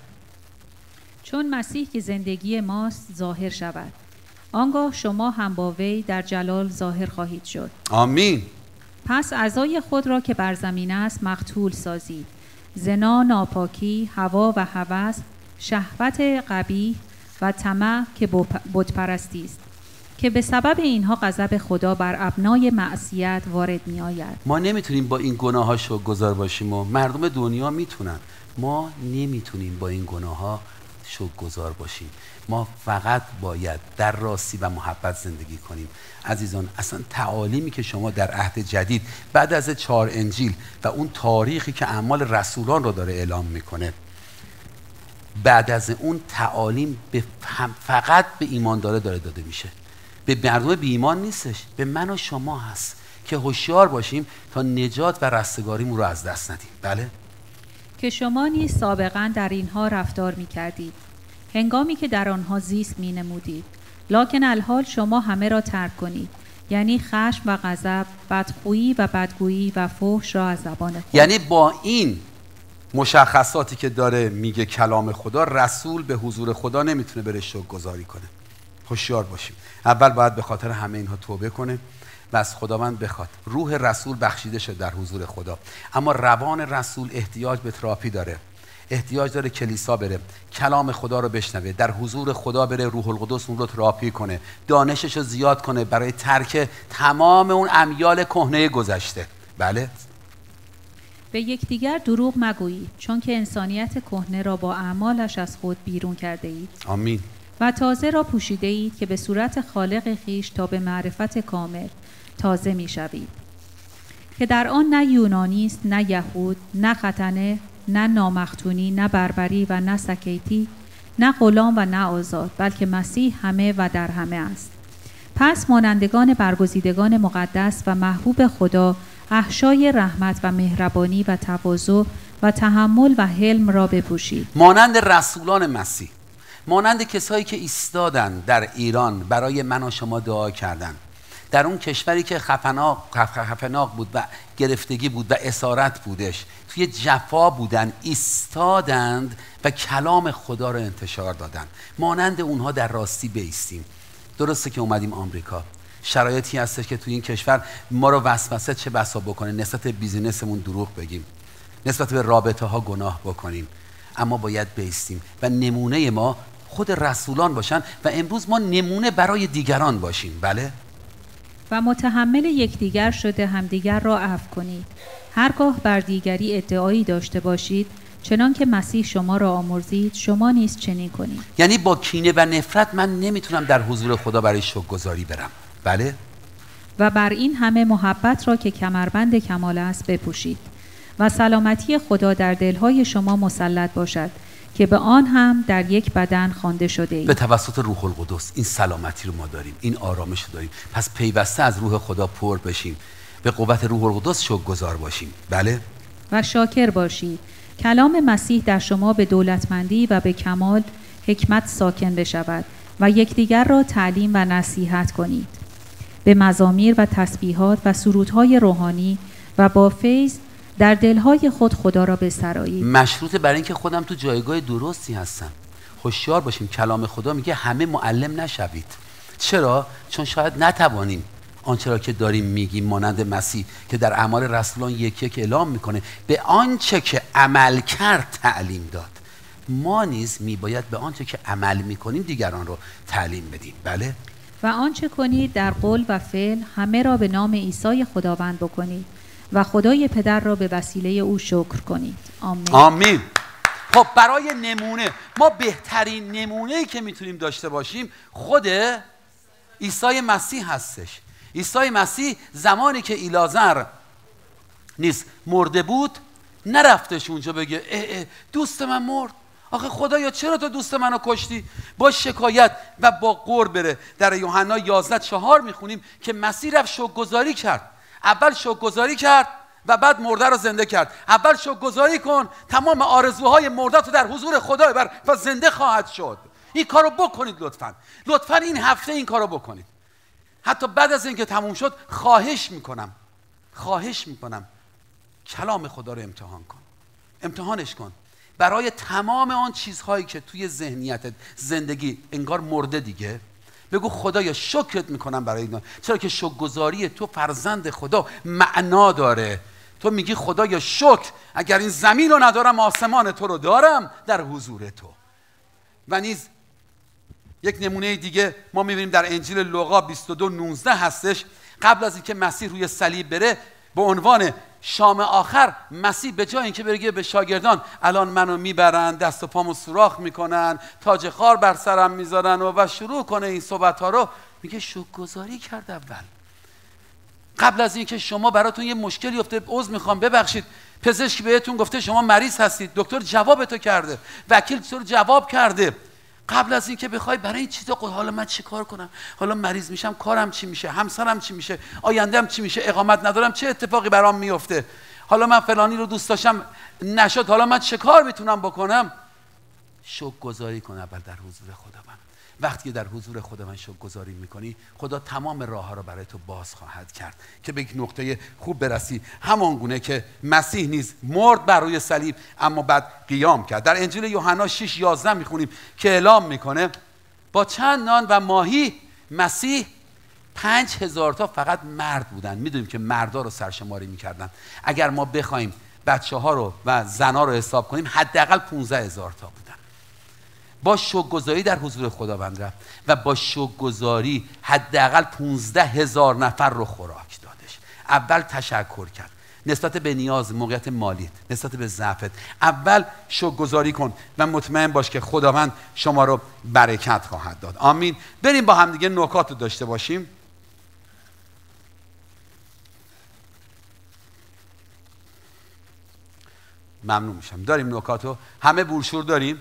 چون مسیح که زندگی ماست ظاهر شود، آنگاه شما هم با وی در جلال ظاهر خواهید شد. آمین. پس اعضای خود را که بر زمین است مقتول سازید: زنا، ناپاکی، هوا و هوس، شهوت قبیح و طمع که بتپرستی است، که به سبب اینها غضب خدا بر ابنای معصیت وارد می آید. ما نمیتونیم با این گناه ها شکرگزار باشیم و مردم دنیا میتونن. ما نمیتونیم با این گناه ها شکرگزار باشیم. ما فقط باید در راستی و محبت زندگی کنیم. عزیزان، اصلا تعالیمی که شما در عهد جدید بعد از 4 انجیل و اون تاریخی که اعمال رسولان رو داره اعلام میکنه، بعد از اون تعالیم فقط به ایمانداره داره داده میشه. به مردم بی ایمان نیستش، به من و شما هست که هوشیار باشیم تا نجات و رستگاریمون رو از دست ندیم. بله؟ که شما نیز سابقا در اینها رفتار می کردید، هنگامی که در آنها زیست می نمودید. لکن الحال شما همه را ترک کنید، یعنی خشم و غضب، بدخویی و بدگویی و فحش را از زبان خود. یعنی با این مشخصاتی که داره میگه کلام خدا، رسول به حضور خدا نمیتونه بره شکرگزاری کنه. هوشیار باشیم. اول باید به خاطر همه اینها توبه کنه و از خداوند بخواد. روح رسول بخشیده شد در حضور خدا، اما روان رسول احتیاج به تراپی داره. احتیاج داره کلیسا بره، کلام خدا رو بشنوه، در حضور خدا بره، روح القدس اون رو تراپی کنه، دانشش رو زیاد کنه برای ترک تمام اون امیال کهنه گذشته. بله؟ به یکدیگر دروغ مگویید، چون که انسانیت کهنه را با اعمالش از خود بیرون کرده اید. آمین. و تازه را پوشیده اید که به صورت خالق خیش تا به معرفت کامل تازه می شوید، که در آن نه یونانی است، نه یهود، نه ختنه، نه نامختونی، نه بربری و نه سکیتی، نه غلام و نه آزاد، بلکه مسیح همه و در همه است. پس مانندگان برگزیدگان مقدس و محبوب خدا، احشای رحمت و مهربانی و تواضع و تحمل و حلم را بپوشید. مانند رسولان مسیح، مانند کسایی که ایستادن در ایران برای من و شما دعا کردن، در اون کشوری که خفناق بود و گرفتگی بود و اسارت بودش، توی جفا بودن، ایستادند و کلام خدا رو انتشار دادن. مانند اونها در راستی بایستیم. درسته که اومدیم آمریکا، شرایطی هستش که توی این کشور ما رو وسوسه چه بسا بکنه، نسبت به بیزینسمون دروغ بگیم، نسبت به رابطه ها گناه بکنیم، اما باید بایستیم و نمونه ما خود رسولان باشن و امروز ما نمونه برای دیگران باشیم. بله؟ و متحمل یکدیگر شده همدیگر را عفو کنید. هرگاه بر دیگری ادعایی داشته باشید، چنان که مسیح شما را آمرزید، شما نیز چنین کنید. یعنی با کینه و نفرت من نمیتونم در حضور خدا برای شکرگزاری برم. بله؟ و بر این همه محبت را که کمربند کمال است بپوشید و سلامتی خدا در دلهای شما مسلط باشد، که به آن هم در یک بدن خوانده شده اید. به توسط روح القدس این سلامتی رو ما داریم، این آرامش رو داریم. پس پیوسته از روح خدا پر بشیم، به قوت روح القدس شکرگزار باشیم. بله؟ و شاکر باشید. کلام مسیح در شما به دولتمندی و به کمال حکمت ساکن بشود و یکدیگر را تعلیم و نصیحت کنید به مزامیر و تسبیحات و سرودهای روحانی و با فیض در دلهای خود خدا را بسرایید. مشروط بر این که خودم تو جایگاه درستی هستم. هوشیار باشیم. کلام خدا میگه همه معلم نشوید. چرا؟ چون شاید نتوانیم آنچه را که داریم میگیم، مانند مسیح که در اعمال رسولان یک یک اعلام میکنه به آنچه که عمل کرد تعلیم داد. ما نیز میباید به آنچه که عمل میکنیم دیگران رو تعلیم بدیم. بله؟ و آنچه کنید در قول و فعل همه را به نام عیسی خداوند بکنید و خدای پدر را به وسیله او شکر کنید. آمین. آمین. خب برای نمونه، ما بهترین نمونه‌ای که میتونیم داشته باشیم خود عیسی مسیح هستش. عیسی مسیح زمانی که ایلازر نیست مرده بود، نرفتش اونجا بگه دوست من مرد، آخه خدایا چرا تو دوست منو کشتی؟ با شکایت و با غر بره. در یوحنا 11:4 میخونیم که مسیح رفت شکرگزاری کرد. اول شکرگزاری کرد، و بعد مرده رو زنده کرد. اول شکرگزاری کن، تمام آرزوهای مرده تو در حضور خدا ببر و زنده خواهد شد. این کارو بکنید لطفاً. لطفاً این هفته این کارو بکنید. حتی بعد از اینکه تموم شد خواهش میکنم کلام خدا رو امتحان کن. امتحانش کن برای تمام آن چیزهایی که توی ذهنیتت زندگی انگار مرده دیگه. بگو خدایا شکرت میکنم برای اینا، چرا که شکرگزاری تو فرزند خدا معنا داره. تو میگی خدایا شکر، اگر این زمین رو ندارم آسمان تو رو دارم در حضور تو. و نیز یک نمونه دیگه ما میبینیم در انجیل لوقا 22:19 هستش. قبل از اینکه مسیح روی صلیب بره، به عنوان شام آخر مسیح به جای اینکه بگه به شاگردان الان منو میبرن دست و پامو سوراخ میکنن، تاج خار بر سرم میذارن و شروع کنه این صحبت ها رو، میگه شکرگزاری کرد اول. قبل از اینکه شما براتون یه مشکلی افته، عذر میخوام ببخشید، پزشک بهتون گفته شما مریض هستید، دکتر جواب تو کرده، وکیل تو جواب کرده، قبل از اینکه بخوای برای این چیزا حالا من چی کار کنم، حالا مریض میشم کارم چی میشه، همسرم چی میشه، آینده‌ام چی میشه، اقامت ندارم چه اتفاقی برام میفته، حالا من فلانی رو دوست داشتم نشد، حالا من چه کار میتونم بکنم؟ شکرگزاری کن اول در حضور خداوند. وقتی در حضور خداوند شکرگزاری میکنی، خدا تمام راه ها رو برای تو باز خواهد کرد که به یک نقطه خوب برسی، همان گونه که مسیح نیز مرد بر روی صلیب اما بعد قیام کرد. در انجیل یوحنا 6:11 میخونیم که اعلام میکنه با چند نان و ماهی مسیح 5000 تا فقط مرد بودن. میدونیم که مردا رو سرشماری میکردن. اگر ما بخوایم بچه ها رو و زنا رو حساب کنیم حداقل 15000 تا بودن. با شکرگزاری در حضور خداوند رفت و با شکرگزاری حداقل 15000 نفر رو خوراک دادش. اول تشکر کرد نسبت به نیاز، موقعیت مالیت، نسبت به ضعفت. اول شکرگزاری کن و مطمئن باش که خداوند شما رو برکت خواهد داد. آمین. بریم با هم دیگه نکات رو داشته باشیم. ممنون میشم. داریم نکات رو؟ همه بروشور داریم؟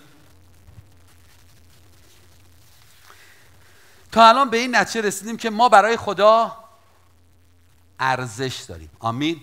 تا الان به این نتیجه رسیدیم که ما برای خدا ارزش داریم. آمین.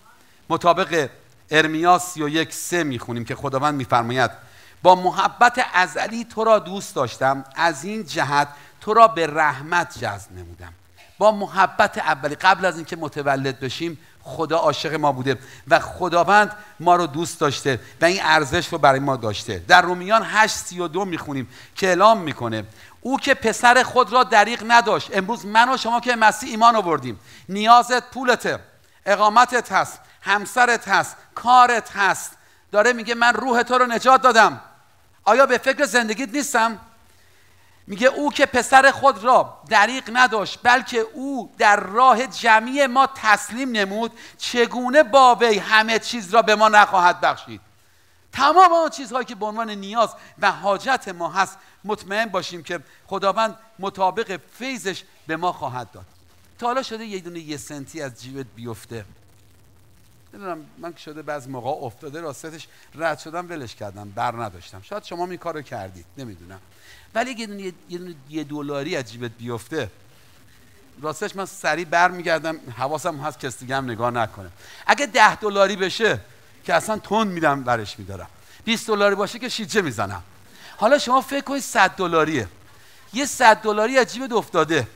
مطابق ارمیا 31:3 میخونیم که خداوند میفرماید با محبت ازلی تو را دوست داشتم، از این جهت تو را به رحمت جذب نمودم. با محبت اولی قبل از اینکه متولد بشیم خدا عاشق ما بوده و خداوند ما رو دوست داشته و این ارزش رو برای ما داشته. در رومیان 8:32 میخونیم که اعلام میکنه او که پسر خود را دریغ نداشت. امروز من و شما که مسیح ایمان آوردیم، نیازت پولته، اقامتت هست، همسرت هست، کارت هست. داره میگه من روح تو رو نجات دادم. آیا به فکر زندگیت نیستم؟ میگه او که پسر خود را دریغ نداشت بلکه او در راه جمعی ما تسلیم نمود، چگونه با وی همه چیز را به ما نخواهد بخشید؟ تمام آن چیزهایی که به عنوان نیاز و حاجت ما هست مطمئن باشیم که خداوند مطابق فیضش به ما خواهد داد. تا حالا شده یه دونه 1 سنتی از جیبت بیفته؟ نمیدونم، من که شده بعض موقع افتاده راستش رد شدم ولش کردم، بر نداشتم. شاید شما این کارو کردید، نمیدونم. ولی یه دونه $1 از جیبت بیفته، راستش من سریع برمیگردم، حواسم هست کسی دیگه هم نگاه نکنه. اگه $10 بشه که اصلا تون میدم برش میدارم، $20 باشه که شیجه میزنم. حالا شما فکر کنید $100 یه $100 از جیبت افتاده،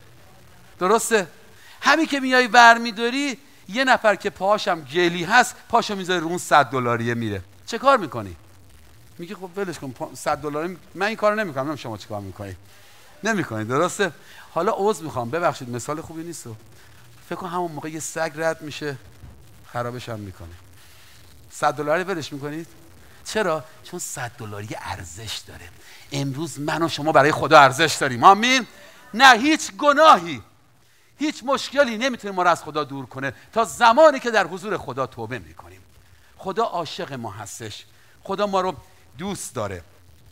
درسته؟ همین که میای ور میداری، یه نفر که پاهاشم گلی هست پاشو میذاره رو اون $100 میره. چه کار میکنی؟ میگه خب ولش کن، $100 من این کارو نمیکنم. نمیدونم شما چه کار میکنید؟ نمیکنید، درسته؟ حالا عذر میخوام، ببخشید مثال خوبی نیست. فکر کن همون موقع یه سگ رد میشه خرابش هم میکنه. $100 ولش میکنید؟ چرا؟ چون $100 ارزش داره. امروز من و شما برای خدا ارزش داریم. آمین. نه هیچ گناهی، هیچ مشکلی نمیتونه ما رو از خدا دور کنه تا زمانی که در حضور خدا توبه میکنیم. خدا عاشق ما هستش، خدا ما رو دوست داره.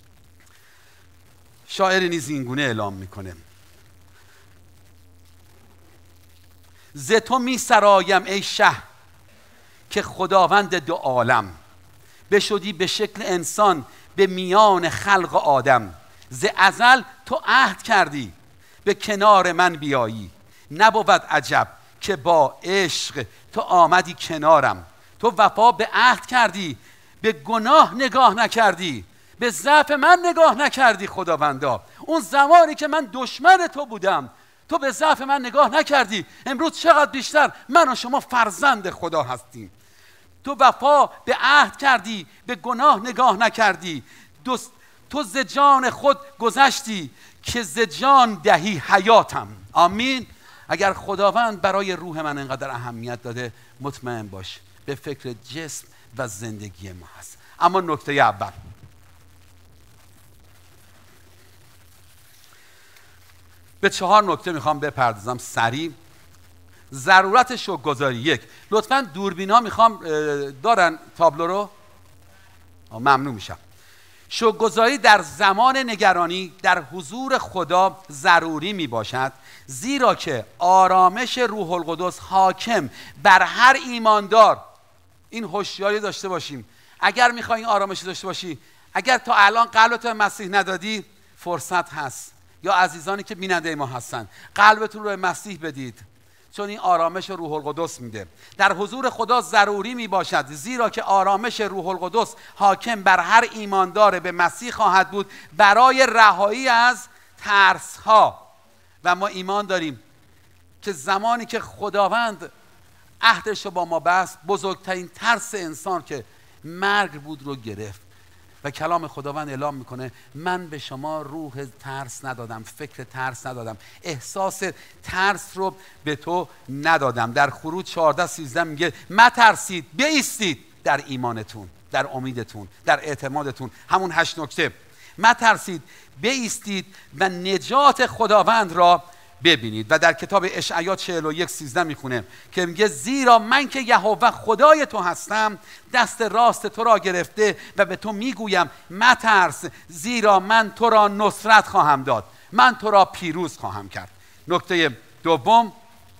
شاعر نیز این گونه اعلام میکنه ز تو می سرایم ای شه که خداوند دو عالم، بشدی به شکل انسان به میان خلق آدم. ز ازل تو عهد کردی به کنار من بیایی، نبود عجب که با عشق تو آمدی کنارم. تو وفا به عهد کردی، به گناه نگاه نکردی، به ضعف من نگاه نکردی. خداوندا اون زمانی که من دشمن تو بودم تو به ضعف من نگاه نکردی. امروز چقدر بیشتر من و شما فرزند خدا هستیم. تو وفا به عهد کردی، به گناه نگاه نکردی. تو ز جان خود گذشتی که ز جان دهی حیاتم. آمین. اگر خداوند برای روح من اینقدر اهمیت داده، مطمئن باش به فکر جسم و زندگی ما هست. اما نکته اول، به 4 نکته میخوام بپردازم سریع. ضرورت شکرگزاری. 1. لطفاً دوربینا میخوام دارن تابلو رو؟ ممنون میشم. شکرگزاری در زمان نگرانی در حضور خدا ضروری می باشد، زیرا که آرامش روح القدس حاکم بر هر ایماندار. این هوشیاری داشته باشیم. اگر میخوای این آرامش داشته باشی، اگر تا الان قلبت به مسیح ندادی، فرصت هست. یا عزیزانی که بیننده ما هستن، قلبتون رو به مسیح بدید، چون این آرامش روح القدس میده. در حضور خدا ضروری می باشد، زیرا که آرامش روح القدس حاکم بر هر ایماندار به مسیح خواهد بود برای رهایی از ترس ها. و ما ایمان داریم که زمانی که خداوند عهدش رو با ما بست، بزرگترین ترس انسان که مرگ بود رو گرفت. و کلام خداوند اعلام میکنه من به شما روح ترس ندادم، فکر ترس ندادم، احساس ترس رو به تو ندادم. در خروج 14:13 میگه مترسید، بایستید در ایمانتون، در امیدتون، در اعتمادتون. همون 8 نکته. مترسید، بایستید و نجات خداوند را ببینید. و در کتاب اشعیا 41:13 میخونه که میگه زیرا من که یهوه خدای تو هستم، دست راست تو را گرفته و به تو میگویم مترس، زیرا من تو را نصرت خواهم داد، من تو را پیروز خواهم کرد. نکته دوم،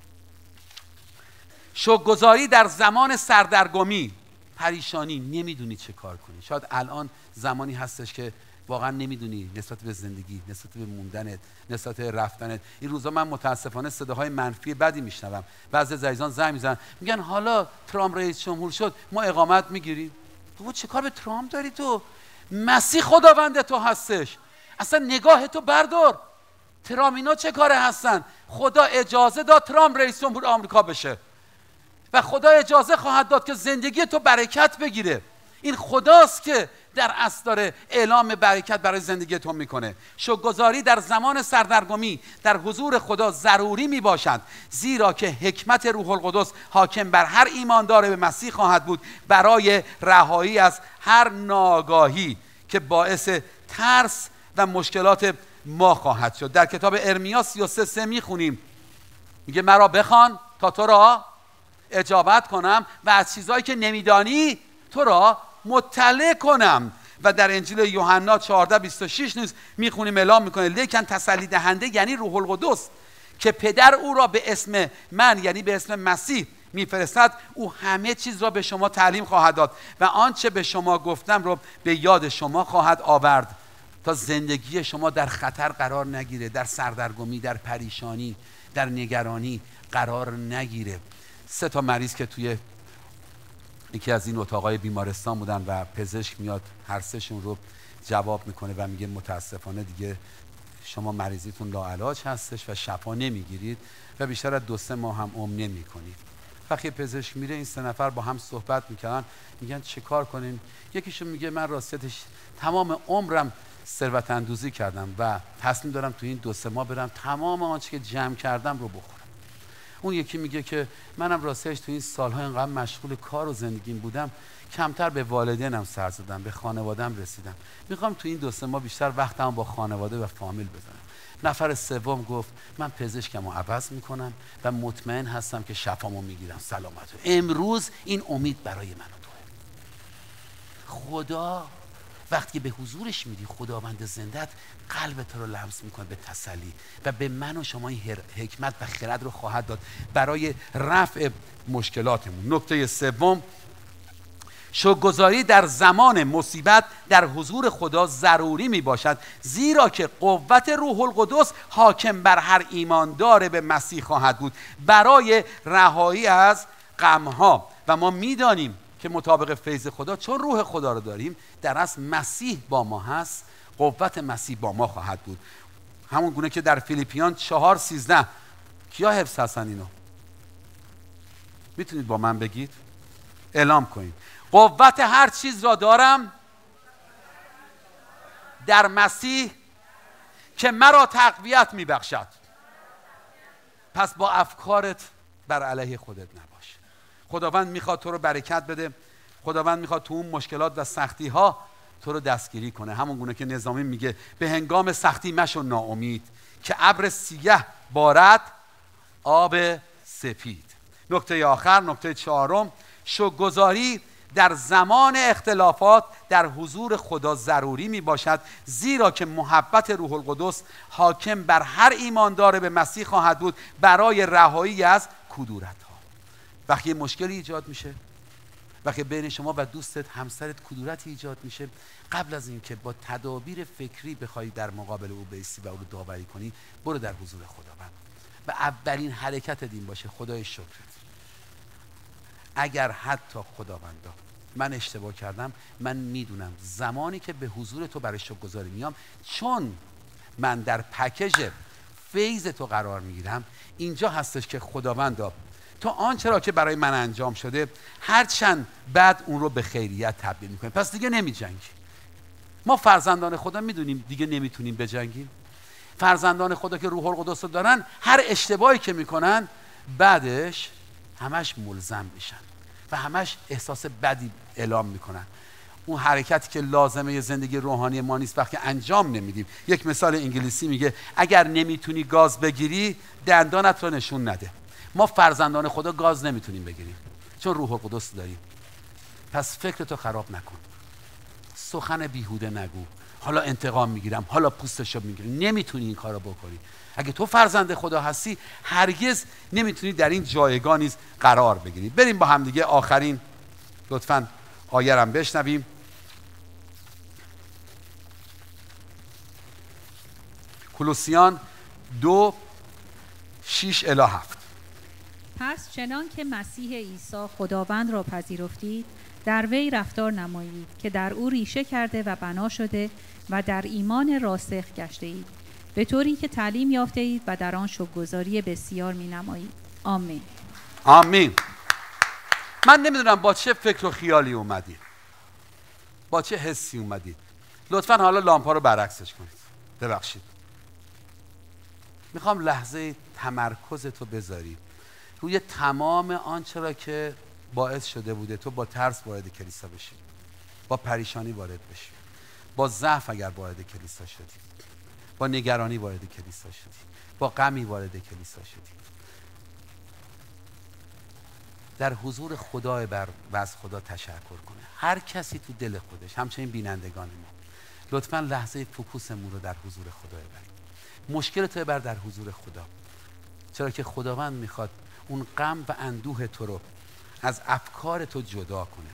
شکرگزاری در زمان سردرگمی، پریشانی، نمیدونی چه کار کنی. شاید الان زمانی هستش که واقعا نمیدونی نسبت به زندگی، نسبت به موندنت، نسبت به رفتنت. این روزا من متاسفانه صداهای منفی بدی میشنوم. بعضی از عزیزان زنگ میزنن میگن حالا ترامپ رئیس جمهور شد ما اقامت میگیریم. تو چه کار به ترامپ داری؟ تو مسیح خداوند تو هستش. اصلا نگاه تو بردار. ترامپ اینا چه کاره هستن؟ خدا اجازه داد ترامپ رئیس جمهور آمریکا بشه و خدا اجازه خواهد داد که زندگی تو برکت بگیره. این خداست که در اصل داره اعلام برکت برای زندگی تو میکنه. شکرگزاری در زمان سردرگمی در حضور خدا ضروری میباشد، زیرا که حکمت روح القدس حاکم بر هر ایماندار به مسیح خواهد بود برای رهایی از هر ناآگاهی که باعث ترس و مشکلات ما خواهد شد. در کتاب ارمیا 33:3 میخونیم، میگه مرا بخوان تا تو را اجابت کنم و از چیزهایی که نمیدانی تو را مطلع کنم. و در انجیل یوحنا 14:26 نیز میخونیم اعلام میکنه لیکن تسلی دهنده یعنی روح القدس که پدر او را به اسم من یعنی به اسم مسیح میفرستد، او همه چیز را به شما تعلیم خواهد داد و آنچه به شما گفتم را به یاد شما خواهد آورد تا زندگی شما در خطر قرار نگیره، در سردرگمی، در پریشانی، در نگرانی قرار نگیره. 3 مریض که توی یکی از این اتاقای بیمارستان بودن و پزشک میاد هر 3 شون رو جواب میکنه و میگه متاسفانه دیگه شما مریضیتون لاعلاج هستش و شفا نمیگیرید و بیشتر از 2-3 ماه هم عمر نمیکنید. وقتی پزشک میره این 3 نفر با هم صحبت میکنن، میگن چه کار کنیم؟ یکیشون میگه من راستش تمام عمرم ثروت اندوزی کردم و تصمیم دارم تو این 2-3 ماه برم تمام آنچه که جمع کردم رو بخورم. اون یکی میگه که منم راستش تو این سالها اینقدر مشغول کار و زندگیم بودم کمتر به والدینم سر زدم، به خانواده‌ام رسیدم، میخوام تو این 2-3 ماه بیشتر وقتم با خانواده و فامیل بزنم. نفر سوم گفت من پزشکمو عوض میکنم و مطمئن هستم که شفامو میگیرم، سلامت. امروز این امید برای من و توه. خدا وقتی به حضورش میری، خداوند زندت قلب تو رو لمس میکنه به تسلی و به من و شما این حکمت و خرد رو خواهد داد برای رفع مشکلاتمون. نکته سوم، شکرگزاری در زمان مصیبت در حضور خدا ضروری می باشد، زیرا که قوت روح القدس حاکم بر هر ایماندار به مسیح خواهد بود برای رهایی از غمها. و ما میدانیم که مطابق فیض خدا، چون روح خدا رو داریم، در اصل مسیح با ما هست، قوت مسیح با ما خواهد بود. همون گونه که در فیلیپیان 4:13. کیا حفظ هستن اینو؟ میتونید با من بگید؟ اعلام کنید. قوت هر چیز را دارم در مسیح که مرا تقویت میبخشد. پس با افکارت بر علیه خودت نباش. خداوند میخواد تو رو برکت بده. خداوند میخواد تو اون مشکلات و سختی ها تو رو دستگیری کنه. همون گونه که نظامی میگه به هنگام سختی مشو ناامید که ابر سیاه بارد آب سپید. نکته آخر، نکته 4، شکرگزاری در زمان اختلافات در حضور خدا ضروری می باشد، زیرا که محبت روح القدس حاکم بر هر ایماندار به مسیح خواهد بود برای رهایی از کدورت ها. وقتی مشکلی ایجاد میشه، وقتی بین شما و دوستت همسرت کدورتی ایجاد میشه، قبل از اینکه با تدابیر فکری بخوای در مقابل او بایستی و او رو داوری کنی، برو در حضور خداوند و اولین حرکت این باشه خدای شکرت. اگر حتی خداوندا من اشتباه کردم، من میدونم زمانی که به حضور تو برای شکرگزاری میام، چون من در پکیج فیض تو قرار میگیرم، اینجا هستش که خداوندا تو آنچه را که برای من انجام شده هرچند بعد اون رو به خیریت تبدیل میکنیم. پس دیگه نمیجنگیم. ما فرزندان خدا میدونیم دیگه نمیتونیم بجنگیم. فرزندان خدا که روح القدس رو دارن، هر اشتباهی که میکنن بعدش همش ملزم میشن و همش احساس بدی اعلام میکنن. اون حرکتی که لازمه زندگی روحانی ما نیست وقتی انجام نمیدیم. یک مثال انگلیسی میگه اگر نمیتونی گاز بگیری دندانت رو نشون نده. ما فرزندان خدا گاز نمیتونیم بگیریم چون روح القدس داریم. پس فکرتو خراب نکن، سخن بیهوده نگو، حالا انتقام میگیرم، حالا پوستشو میگیرم. نمیتونی این کارو بکنی. اگه تو فرزند خدا هستی هرگز نمیتونی در این جایگاه نیز قرار بگیری. بریم با هم دیگه آخرین لطفاً آیه رو بشنویم. کولوسیان 2:6-7. پس چنان که مسیح عیسی خداوند را پذیرفتید، در وی رفتار نمایید که در او ریشه کرده و بنا شده و در ایمان راسخ گشته اید، به طوری که تعلیم یافته اید و در آن شکرگزاری بسیار می نمایید. آمین. آمین. من نمیدونم با چه فکر و خیالی اومدید، با چه حسی اومدید. لطفاً حالا لامپا رو برعکسش کنید. ببخشید. میخوام لحظه تمرکزتو بذاری روی تمام آنچه را که باعث شده بوده تو با ترس وارد کلیسا بشی، با پریشانی وارد بشی، با ضعف اگر وارد کلیسا شدی، با نگرانی وارد کلیسا شدی، با غمی وارد کلیسا شدی. در حضور خدا و از خدا تشکر کنه. هر کسی تو دل خودش، همچنین بینندگان ما، لطفاً لحظه فوکوسمون رو در حضور خدا ببرید. مشکل تو ببر در حضور خدا، چرا که خداوند میخواد اون غم و اندوه تو رو از افکار تو جدا کنه.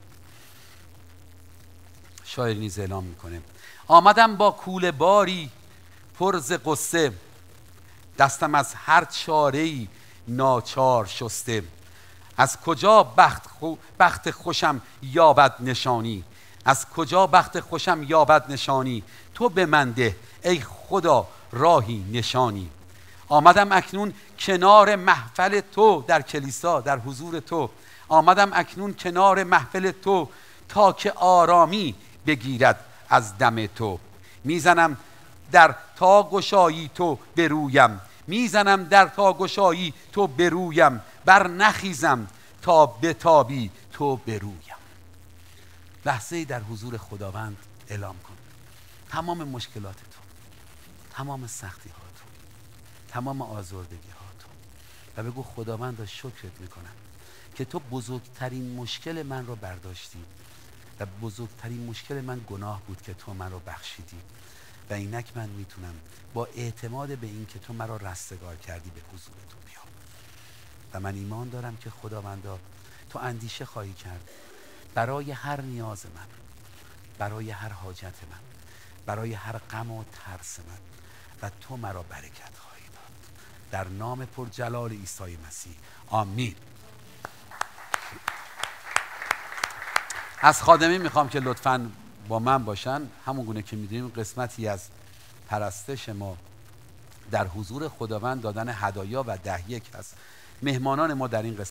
شاعر نیز اعلام میکنه آمدم با کوله باری پر ز غصه، دستم از هر چاره‌ای ناچار شسته. از کجا بخت خوشم یابد نشانی، از کجا بخت خوشم یابد نشانی، تو به من ده ای خدا راهی نشانی. آمدم اکنون کنار محفل تو، در کلیسا در حضور تو، آمدم اکنون کنار محفل تو تا که آرامی بگیرد از دم تو. میزنم در تا گشایی تو برویم، میزنم در تا گشایی تو برویم، بر نخیزم تا بتابی تو برویم. لحظه‌ای در حضور خداوند اعلام کن تمام مشکلات تو، تمام سختی ها تو، تمام آزردگی ها تو، و بگو خداوند شکرت میکنم که تو بزرگترین مشکل من رو برداشتی و بزرگترین مشکل من گناه بود که تو من رو بخشیدی و اینک من میتونم با اعتماد به این که تو من رو رستگار کردی به حضور تو بیام. و من ایمان دارم که خداوندا تو اندیشه خواهی کرد برای هر نیاز من، برای هر حاجت من، برای هر غم و ترس من، و تو مرا برکت خواهی داد. در نام پرجلال عیسی مسیح آمین. از خادمین میخوام که لطفاً با من باشن. همون گونه که میدونیم قسمتی از پرستش ما در حضور خداوند دادن هدایا و 10 هست. مهمانان ما در این قسمت